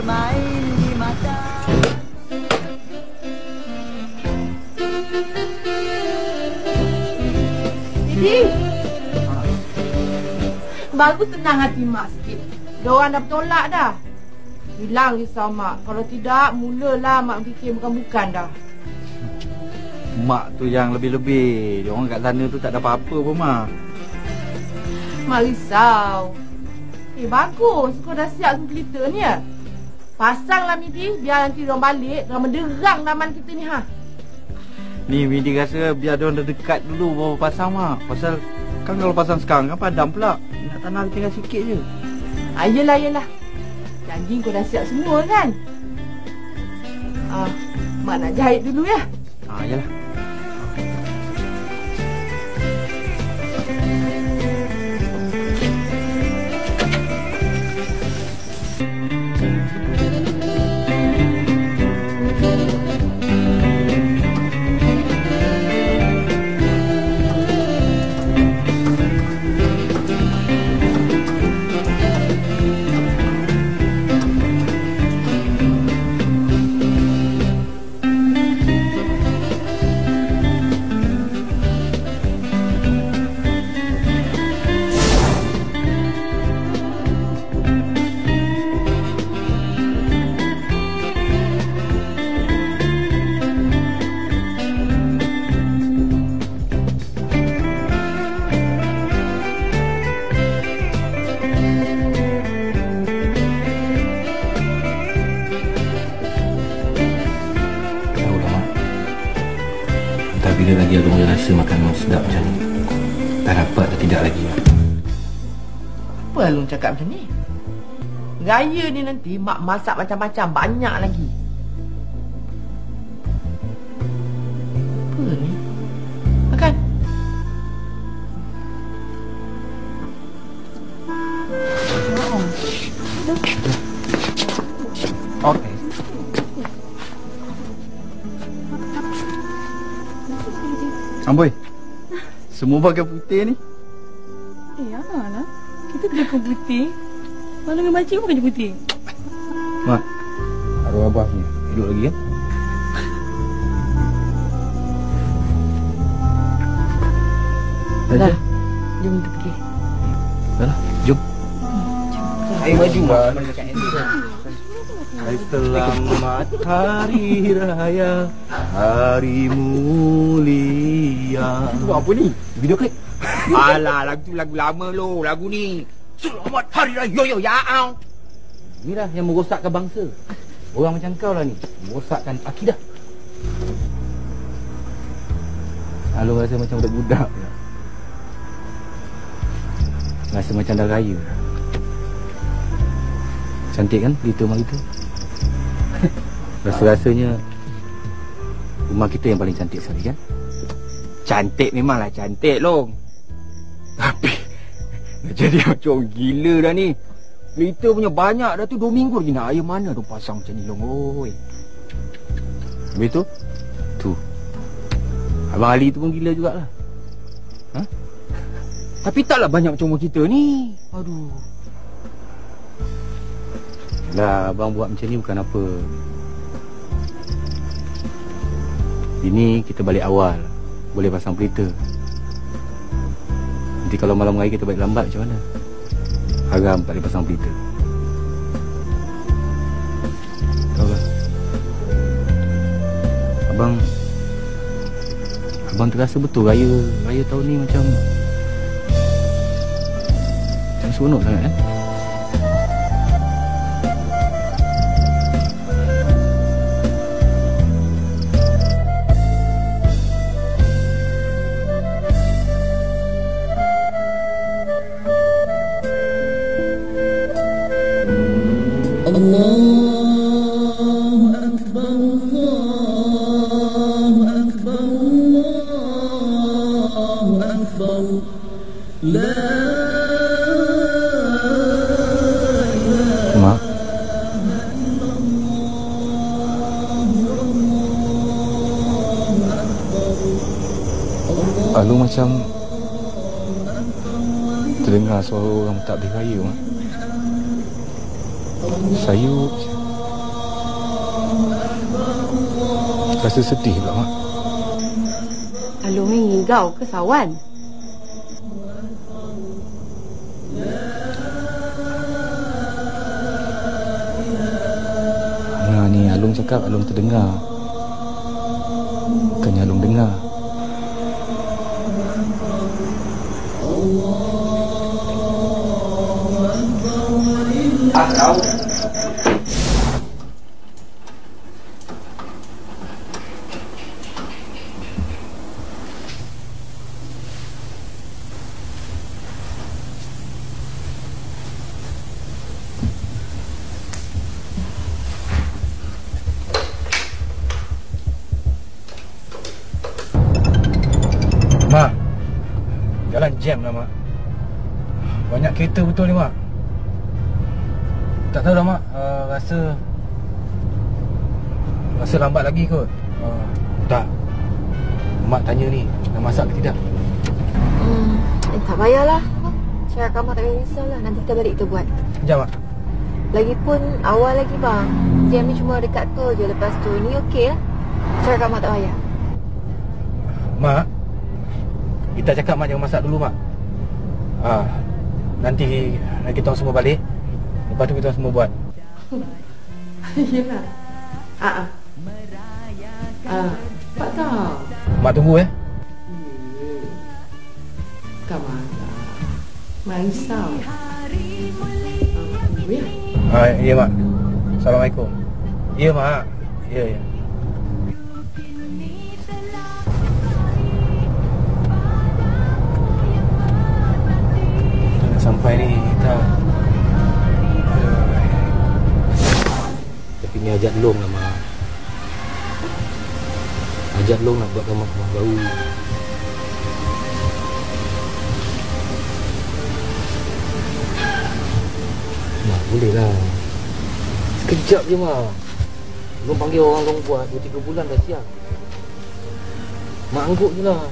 Baru tenang hati mak sikit. Diorang dah bertolak dah. Hilang risau mak. Kalau tidak, mulalah mak fikir bukan-bukan dah. Mak tu yang lebih-lebih. Diorang kat sana tu tak ada apa-apa pun, Mak. Mak risau. Eh, bagus. Kau dah siap dengan cerita ni ya? Pasanglah Midi, biar nanti diorang balik, diorang menderang daman kita ni, ha? Ni Midi rasa biar diorang dah dekat dulu baru pasang, Mak. Pasal kan kalau pasang sekarang kan padam pula. Nak tanah tinggal sikit je. Ah, yelah, yelah. Janji kau dah siap semua kan? Ah, mak nak jahit dulu ya? Ah, yalah. Bila lagi Alung rasa makanan sedap macam ni, tak dapat tak tidak lagi. Apa Alung cakap macam ni? Raya ni nanti mak masak macam-macam, banyak lagi. Apa ni? Makan. Oh. Okey. Amboi, semua pakai putih ni. Eh, alah. Kita kena putih. Malam dengan makcik pun kena putih. Mak, arwah abah ni hidup lagi kan? Dah, jom kita pergi. Dah lah, jom. Ayo maju, Mak. Selamat Hari Raya, Hari Mulia. Buat apa ni? Video klip? Alah, lagu tu lagu lama lo, lagu ni. Selamat Hari Raya, yo yo ya au. Ni lah yang merosakkan bangsa. Orang macam kau lah ni, merosakkan akidah. Alung rasa macam budak-budak pula. Rasa macam dah raya. Cantik kan berita rumah kita? Rasa-rasanya rumah kita yang paling cantik sekali kan? Cantik memanglah cantik Long. Tapi dah jadi macam gila dah ni. Berita punya banyak dah tu, dua minggu lagi nak air mana tu pasang macam ni Long. Oi. Habis tu? Tu Abang Ali tu pun gila jugalah. Ha? Tapi taklah banyak macam rumah kita ni. Aduh. Lah, abang buat macam ni bukan apa. Ini kita balik awal, boleh pasang pelita. Nanti kalau malam raya kita balik lambat macam mana? Haram tak boleh pasang pelita. Tahu tak? Abang Abang terasa betul raya Raya tahun ni macam Macam seronok sangat kan? Alung macam terdengar suara orang takbir raya, Mak. Saya rasa sedih pula, Mak. Alung ni ngigau ke sawan? cakap Alung terdengar. Bukannya Alung dengar. Ah, tahu. Mak, jalan jam lah Mak. Banyak kereta betul ni Mak. Tak tahu lah Mak, uh, rasa Rasa lambat lagi kot. uh, Tak, Mak tanya ni, nak masak ke tidak? Hmm, eh, tak payahlah. Cakap kamu tak payah risaulah. Nanti kita balik kita buat. Sekejap Mak. Lagipun awal lagi bang. Jam ni cuma dekat tol je. Lepas tu ni okey lah. Cakap kamu tak payah. Mak, kita cakap Mak jangan masak dulu Mak. Ah, nanti kita semua balik. Lepas tu kita semua buat. Yelah. Ah, ah. Ah, Pak tahu. Mak tunggu eh. Kau marah. Mak risau. Ah, tunggu ya. Ah, ya Mak. Assalamualaikum. Ya Mak. Ya ya. Sampai ni kita tapi ni ajak Long lah Mak. Ajak Long nak buat rumah-rumah baru. Mak boleh lah. Sekejap je Mak. Long panggil orang Long buat dua tiga bulan dah siap. Mak angguk je lah.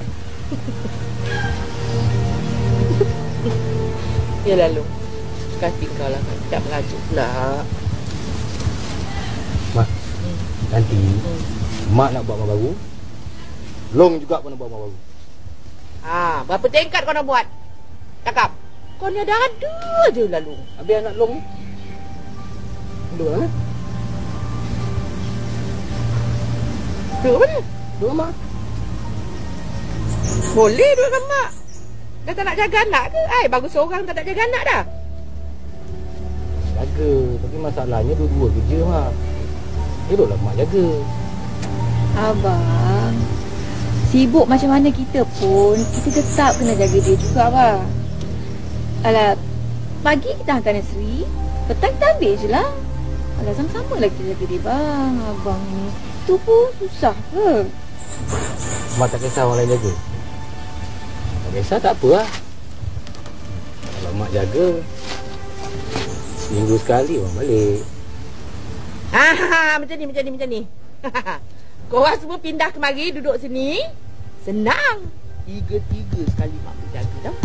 Yalah Long. Kaki kau lah kan. Tak merajuk pula. Mak, hmm. nanti hmm. Mak nak buat rumah baru. Long juga pun nak buat rumah baru. Ah, berapa tingkat kau nak buat? Cakap. Kau ni ada-ada je lah Long. Habis anak Long ni? Duduk mana? Duduk mana? Duduk Mak. Boleh duduk dengan Mak. Dah tak nak jaga anak ke? Ay, bagus seorang tak nak jaga anak dah. Jaga, tapi masalahnya dua-dua kerja Mak. Duduklah Mak jaga. Abang, sibuk macam mana kita pun, kita tetap kena jaga dia juga abang. Alah, pagi kita hantar nursery, petang kita ambil je lah. Alah, sama-sama lah kita jaga dia bang. Abang ni, tu pun susah ke? Mak tak kisah orang lain jaga? Tak kisah tak apa lah. Kalau Mak jaga, seminggu sekali orang balik. Ah, macam ni, macam ni, macam ni. Korang semua pindah ke mari, duduk sini. Senang. Tiga-tiga sekali Mak berjaga tau.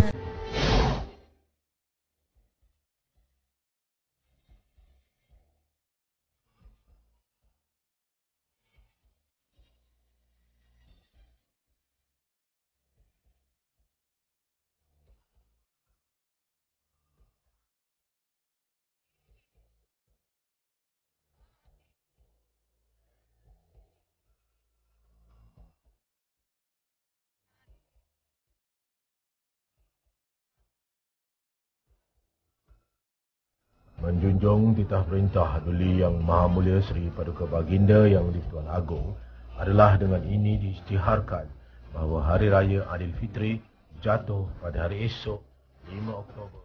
Menjunjung titah perintah Duli Yang Maha Mulia Sri Paduka Baginda Yang di-Pertuan Agong adalah dengan ini diisytiharkan bahawa Hari Raya Aidilfitri jatuh pada hari esok lima Oktober.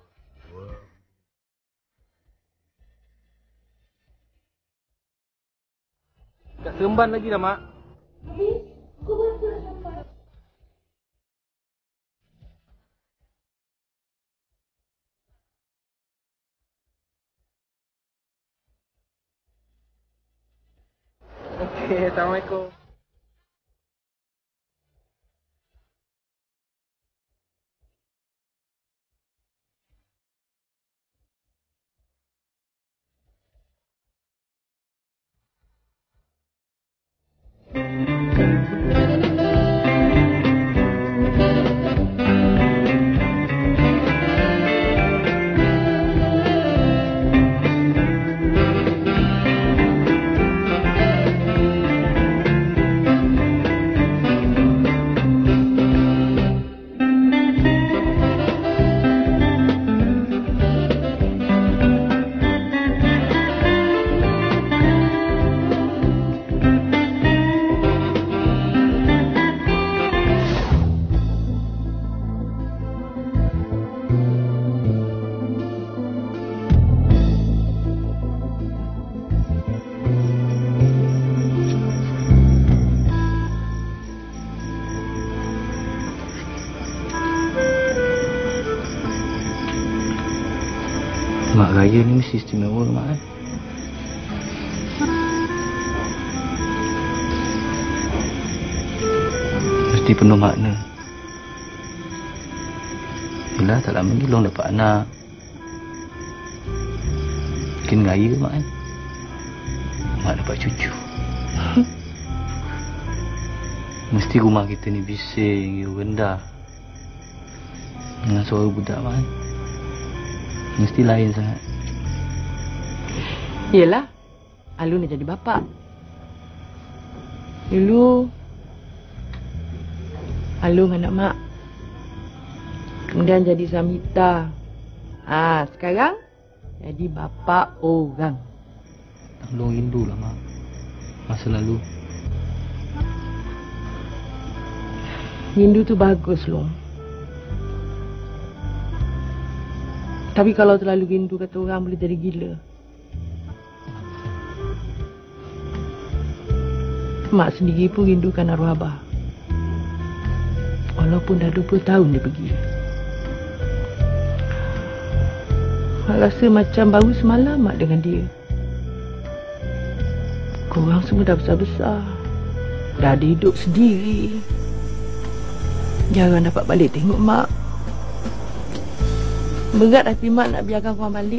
Tak seremban lagi dah Mak. Habis, kau berapa nak sampai? Okey, Assalamualaikum. Mak raya ni mesti istimewa, Mak kan? Mesti penuh makna. Yelah, tak lama lagi Long dapat anak. Mungkin raya, Mak kan? Mak dapat cucu. Mesti rumah kita ni bising, rendah. Dengan suara budak, Mak kan? Mesti lain sangat. Yelah, Alu nak jadi bapa. Dulu Alu anak mak. Kemudian jadi suami kita. Ah, sekarang jadi bapa orang. Long rindu lah, Mak. Masa lalu. Rindu tu bagus, Long. Tapi kalau terlalu rindu, kata orang, boleh jadi gila. Mak sendiri pun rindukan arwah Abah. Walaupun dah dua puluh tahun dia pergi. Mak rasa macam baru semalam Mak dengan dia. Korang semua dah besar-besar. Dah ada hidup sendiri. Jarang dapat balik tengok Mak. Berat hati Mak nak biarkan korang balik.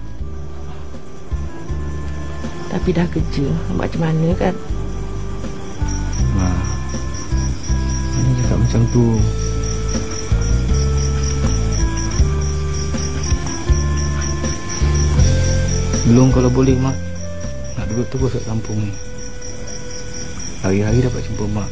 Tapi dah kerja, macam mana kan? Mak, mana cakap macam tu? Belum kalau boleh, Mak. Nak duduk terus kat kampung ni. Hari-hari dapat jumpa Mak.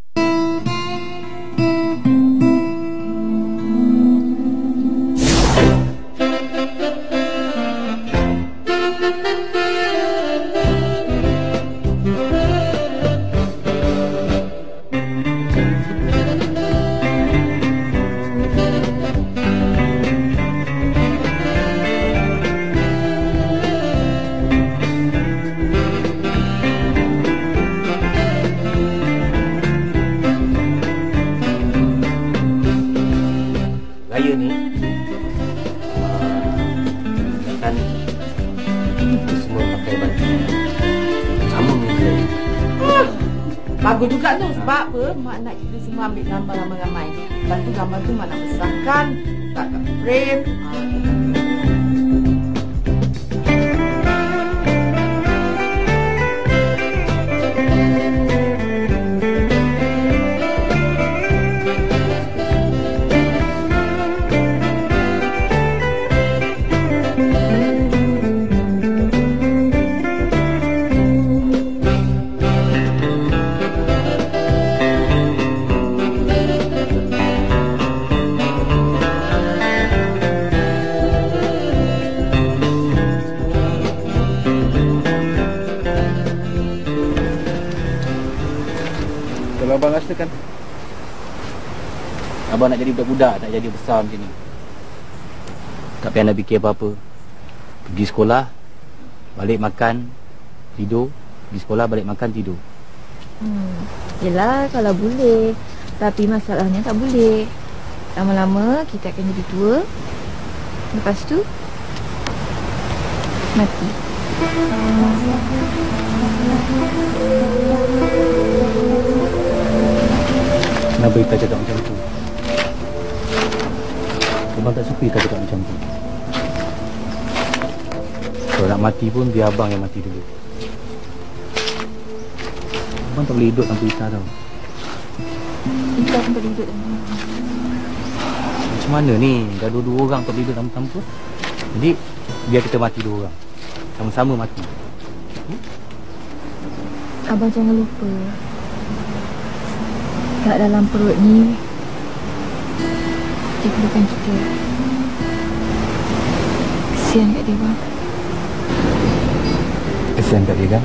Bagus juga tu. Sebab apa? Mak nak kita semua ambil gambar ramai-ramai. Lepas tu gambar tu Mak nak besarkan, letak kat frame. Abang rasa kan abang nak jadi budak-budak, nak jadi besar macam ni. Tak payah nak fikir apa-apa. Pergi sekolah, balik makan, tidur. Pergi sekolah, balik makan, tidur. Hmm, yelah kalau boleh. Tapi masalahnya tak boleh. Lama-lama kita akan jadi tua. Lepas tu mati. Kenapa Ita cakap macam tu? Abang tak suka Ita cakap macam tu. Kalau nak mati pun biar abang yang mati dulu. Abang tak boleh hidup tanpa Ita tau. Ita pun boleh hidup tanpa. Macam mana ni? Dah dua-dua orang tak boleh hidup tanpa-tanpa. Jadi biar kita mati dua orang. Sama-sama mati. Hmm? Abang jangan lupa, kat dalam perut ni dia perlukan kita. Kesian kat dia, bang. Kesian kat dia kan?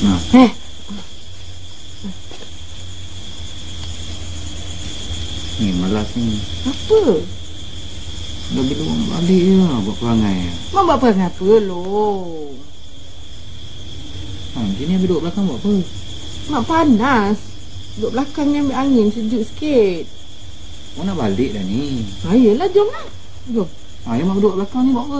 Nah. Eh. Ni malas ni. Apa? Dah bila orang balik je lah buat perangai. Mak buat perangai apa lo? Ha, macam ni ambil duduk belakang buat apa? Mak panas. Duduk belakang ni ambil angin sejuk sikit. Orang nak balik dah ni. Ha, yelah, jom lah. Jom. Ha, yang mak duduk belakang ni buat apa?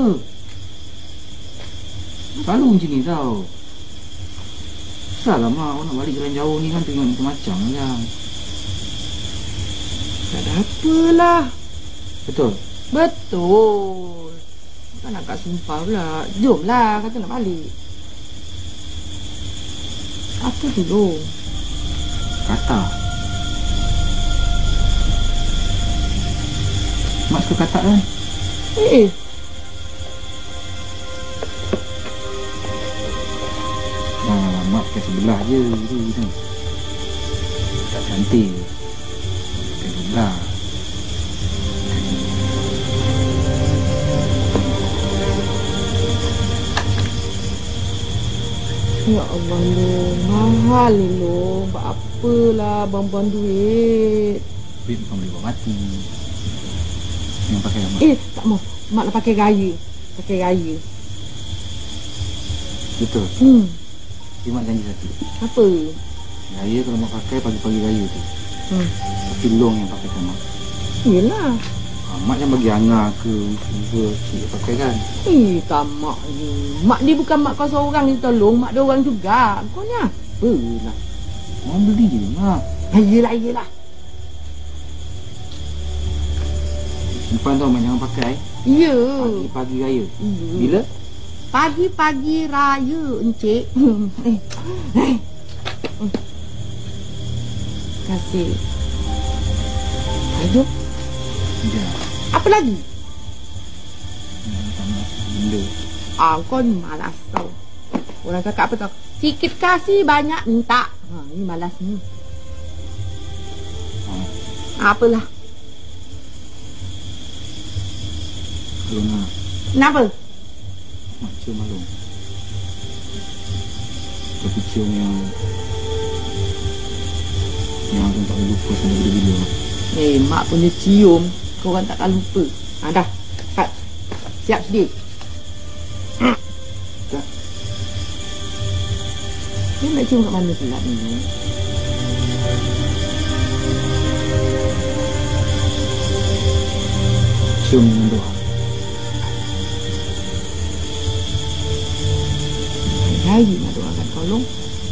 Selalu macam ni tau. Salah mak, orang nak balik jalan jauh ni kan tengok macam-macam lah. Tak ada apalah. Betul? Betul. Bukan nak kat sumpah pula. Jomlah, kata nak balik. Apa tu lo? Kata. Mak suka kata kan? Eh. Nah, mak pakai sebelah je tu, tu. Tak cantik. Pakai sebelah. Ya Allah lo, mahal ni lo. Buat apalah buang-buang duit. Duit bukan boleh buat mati. Yang pakai mak. Eh, tak mau. Mak nak pakai gaya. Pakai gaya. Betul? Hmm. Tapi mak janji satu. Apa? Gaya kalau mak pakai pagi-pagi gaya tu. Hmm. Tapi long yang pakai mak. Yelah. Ha, mak jangan bagi Angah ke ke cik pakai kan. Eh, tak mak ni. Mak ni bukan mak kau seorang ni tolong. Mak dia orang juga. Kau ni apa lah. Orang beli je mak. Ha, yelah, yelah. Simpan tau mak jangan pakai. Ya. Pagi-pagi raya. Ya. Bila? Pagi-pagi raya, encik. Eh. Eh. Kasih. Ayo. Ya. Apa lagi? Hmm, tak malas benda. Ah, kau ni malas tau. Orang kakak apa tau? Sikit kasih, banyak minta. Ha, ni malas ni. Ha. Apalah. Kalau nak. Kenapa? Mak cium malu. Tapi cium yang yang aku tak boleh lupa sampai bila-bila. Eh, mak punya cium. Kau orang takkan lupa. Ha, dah. Kat. Siap sedia. Tak. Dia nak cium kat mana pula ni? Cium dengan doa. Hari nak doakan tolong.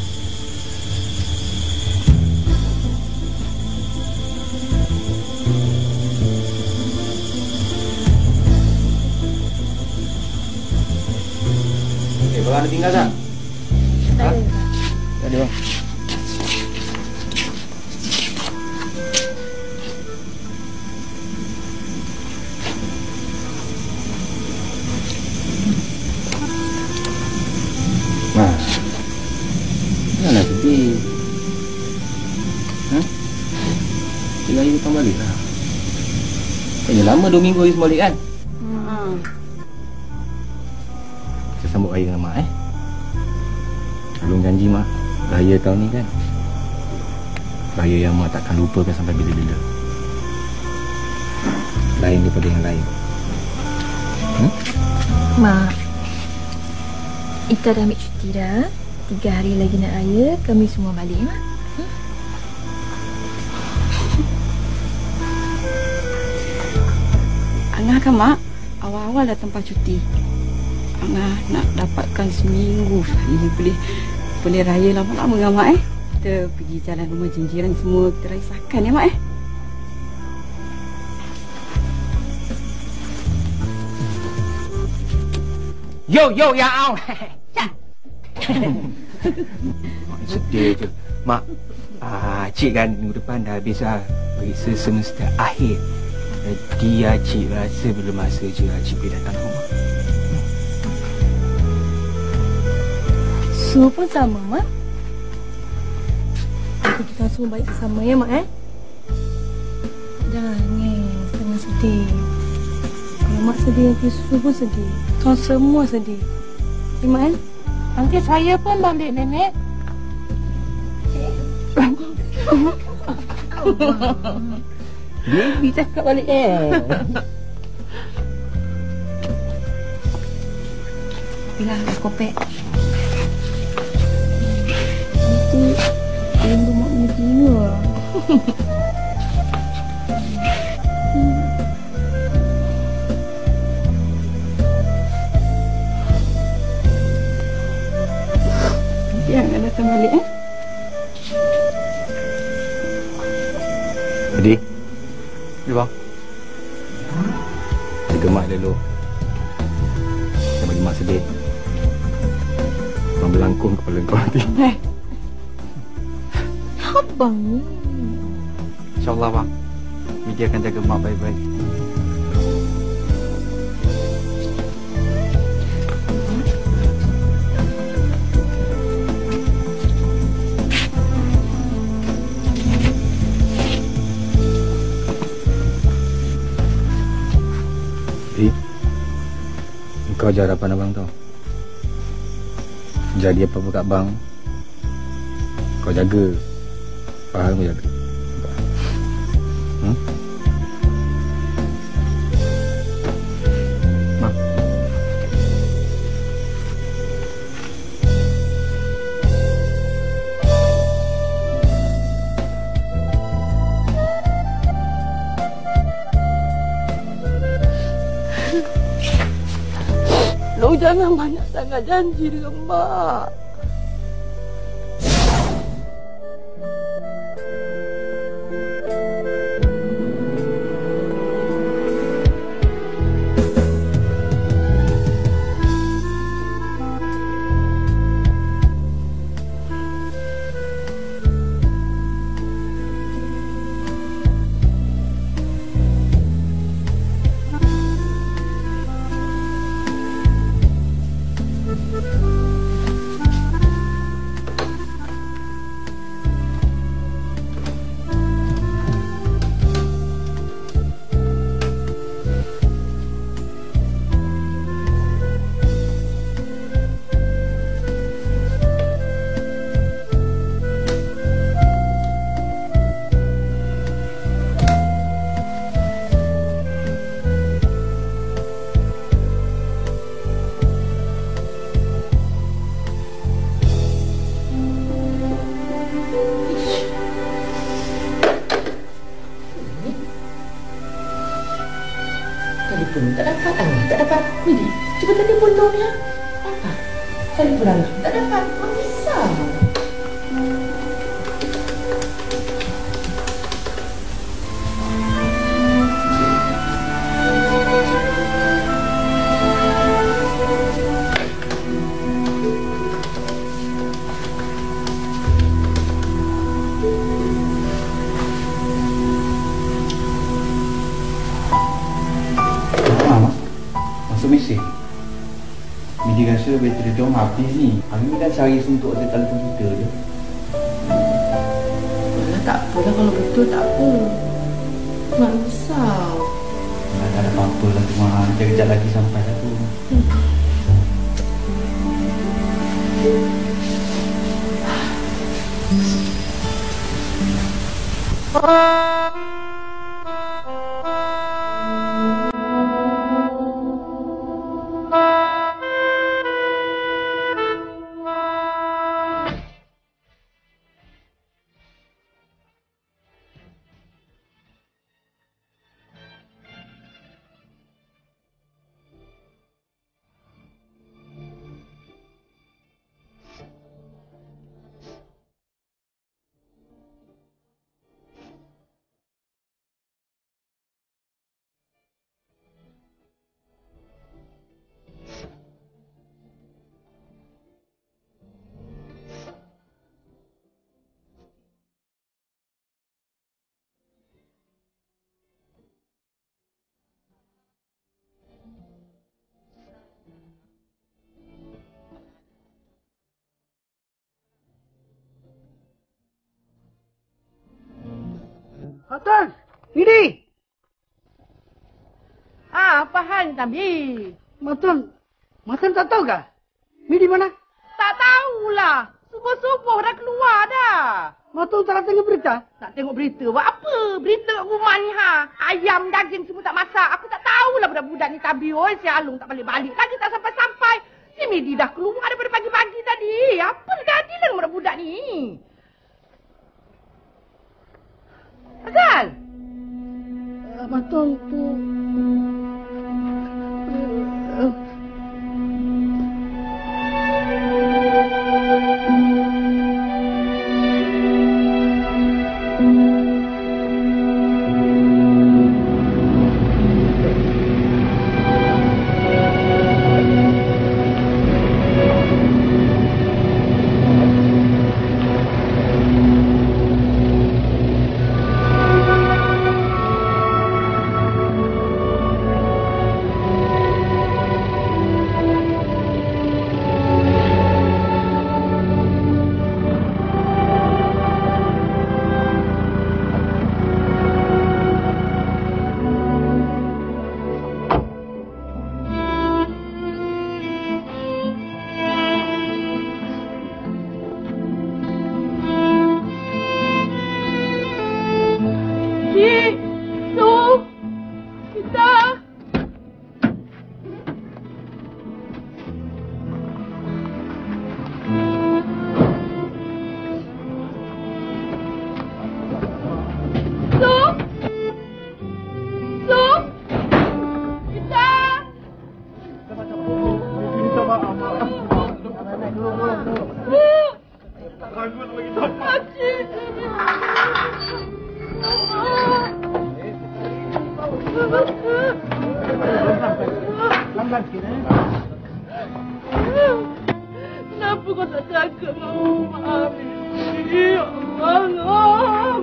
Eh, barang ada tinggal tak? Tak ada. Tak ada bang. Nah, janganlah sedih. Ha? Tiga hari datang balik lah. Kayaknya lama dua minggu habis balik kan? Hmm. Kita sambut raya dengan mak eh. Tolong janji mak, raya tahun ni kan, raya yang mak takkan lupakan sampai bila-bila. Lain daripada yang lain. Hmm? Mak, Ita dah ambil cuti dah. Tiga hari lagi nak raya, kami semua balik, Mak. Hmm? Angah kan mak, awal-awal dah tempat cuti. Angah nak dapatkan seminggu sekali boleh boleh raya lama-lama dengan mak eh. Kita pergi jalan rumah jiran semua, kita rayakan ya mak eh. Yo yo ya au. Mak sedih je. Mak, ah, cik kan minggu depan dah habis lah periksa semester akhir. Jadi ah, cik rasa belum masa je ah, cik boleh datang rumah. Su pun sama mak. Kita semua baik bersama ya mak eh. Jangan nangis, jangan sedih. Kalau mak sedih, nanti Su pun sedih. Tuan semua sedih. Eh mak eh. Nanti saya pun balik nenek. Baby cakap balik eh. Bila kopek. Itu rindu maknya dia. Jangan datang balik eh. Jadi, Ya bang. jaga mak dulu. Jangan bagi mak sedih. Abang berlangkung kepala kau nanti. Eh. Abang ni. InsyaAllah bang. Midi akan jaga mak baik-baik. Kau je harapan abang tau. Jadi apa-apa kat abang, kau jaga. Faham kau jaga. Hmm? Bang. Lo jangan banyak sangat janji dengan mak. Telefon tak dapat. Ah, tak dapat. Midi, cuba telefon dong ya. Apa? Telefon lagi. Tak dapat. Memisah. Mesej. Midi rasa bateri dia orang habis ni. Hari ni kan cari suntuk ada telefon kita je. Alah, tak apalah kalau betul tak apa. Nak risau. Nah, tak ada apa-apa lah tu mah. Kejap lagi sampai lah tu. Hmm. Matan! Midi! Ah, apa hal Tambi? Matan, Matan tak tahu kah? Midi mana? Tak tahulah. Subuh subuh-subuh dah keluar dah. Matong tak nak tengok berita? Tak tengok berita. Buat apa? Berita kat rumah ni ha. Ayam, daging semua tak masak. Aku tak tahulah budak-budak ni tabi. Oi, si Alung tak balik-balik. Lagi tak sampai-sampai. Si Medi dah keluar daripada pagi-pagi tadi. Apa jadi lah budak-budak ni? Azal? Uh, Matong tu... Uh, Kenapa kau tak jaga dengan rumah, Medi? Ya Allah,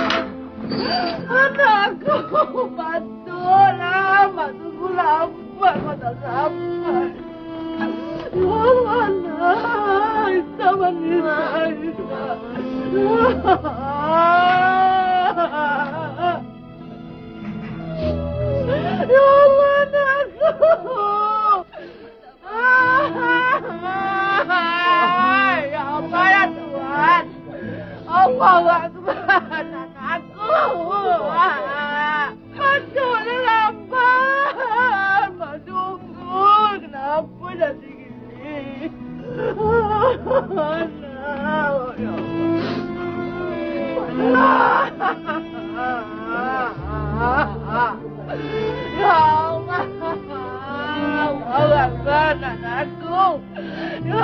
anakku. Patutlah. Mak tunggu lambat kau tak sampai. Ya Allah, nak. Isa Manisa, Isa. Ya Allah, anakku. Ya Allah, ya Tuhan. Allahu Akbar, anakku. Masuklah lambat. Mak tunggu. Kenapa jadi gini? Anak, ya Allah. Ya Allah. Allahu Akbar, anakku. Ya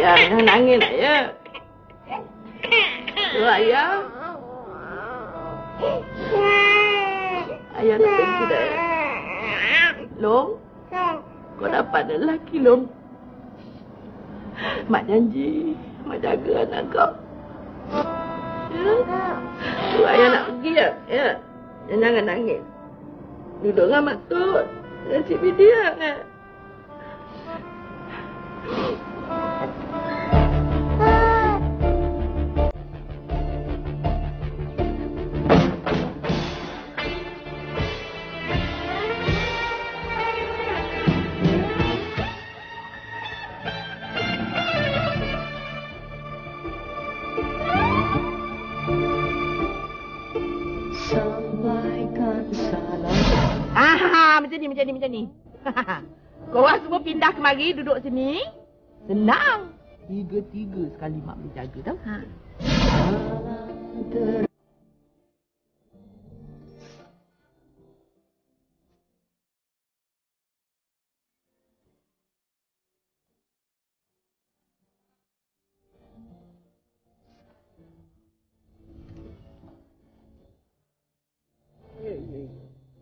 Ayah jangan nangis nak ya. Tu ayah. Ayah nak pergi dah ya. Long, kau dapat lelaki Long. Mak janji, mak jaga anak kau. Ya. Tu ayah nak pergi ya. Ya. Jangan nangis. Duduk dengan mak tu. Dengan Cik Bidia kan. Macam ni, macam ni, macam ni. Korang semua pindah kemari, duduk sini. Senang. Tiga-tiga sekali mak boleh jaga tau. Ha. Ya, ya, ya.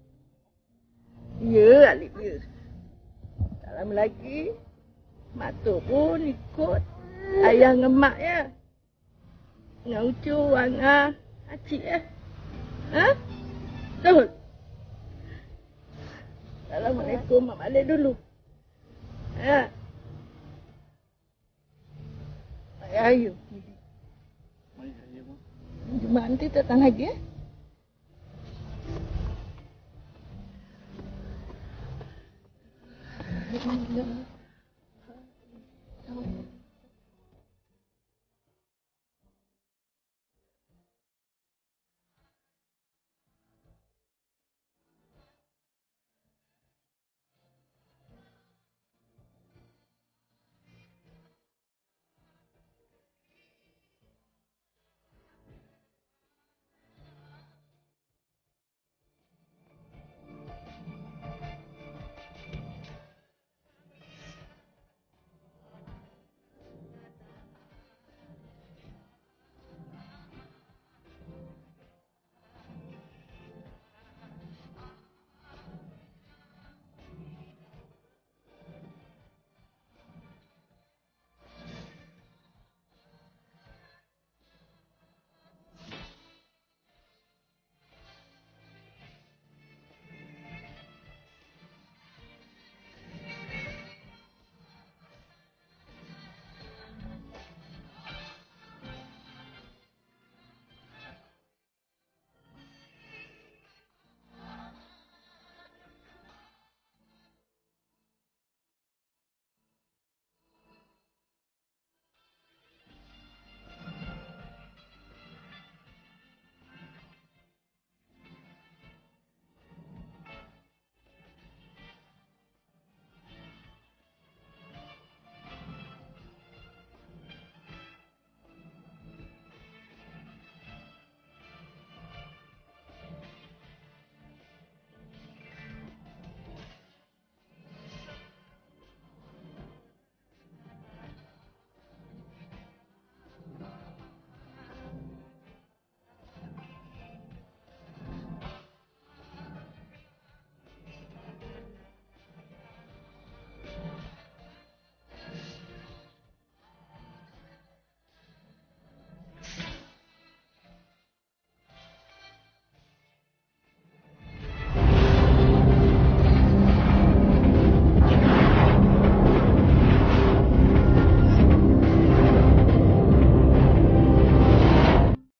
Ya, Alif ya. Tak lama lagi, mak tu pun ikut ayah dengan mak ya. Dengan Ucu, Angah, Acik ya. Ha? Betul? Assalamualaikum, mak balik dulu. Ya. Ayah Ayu. Jumaat nanti datang lagi ya. Alhamdulillah.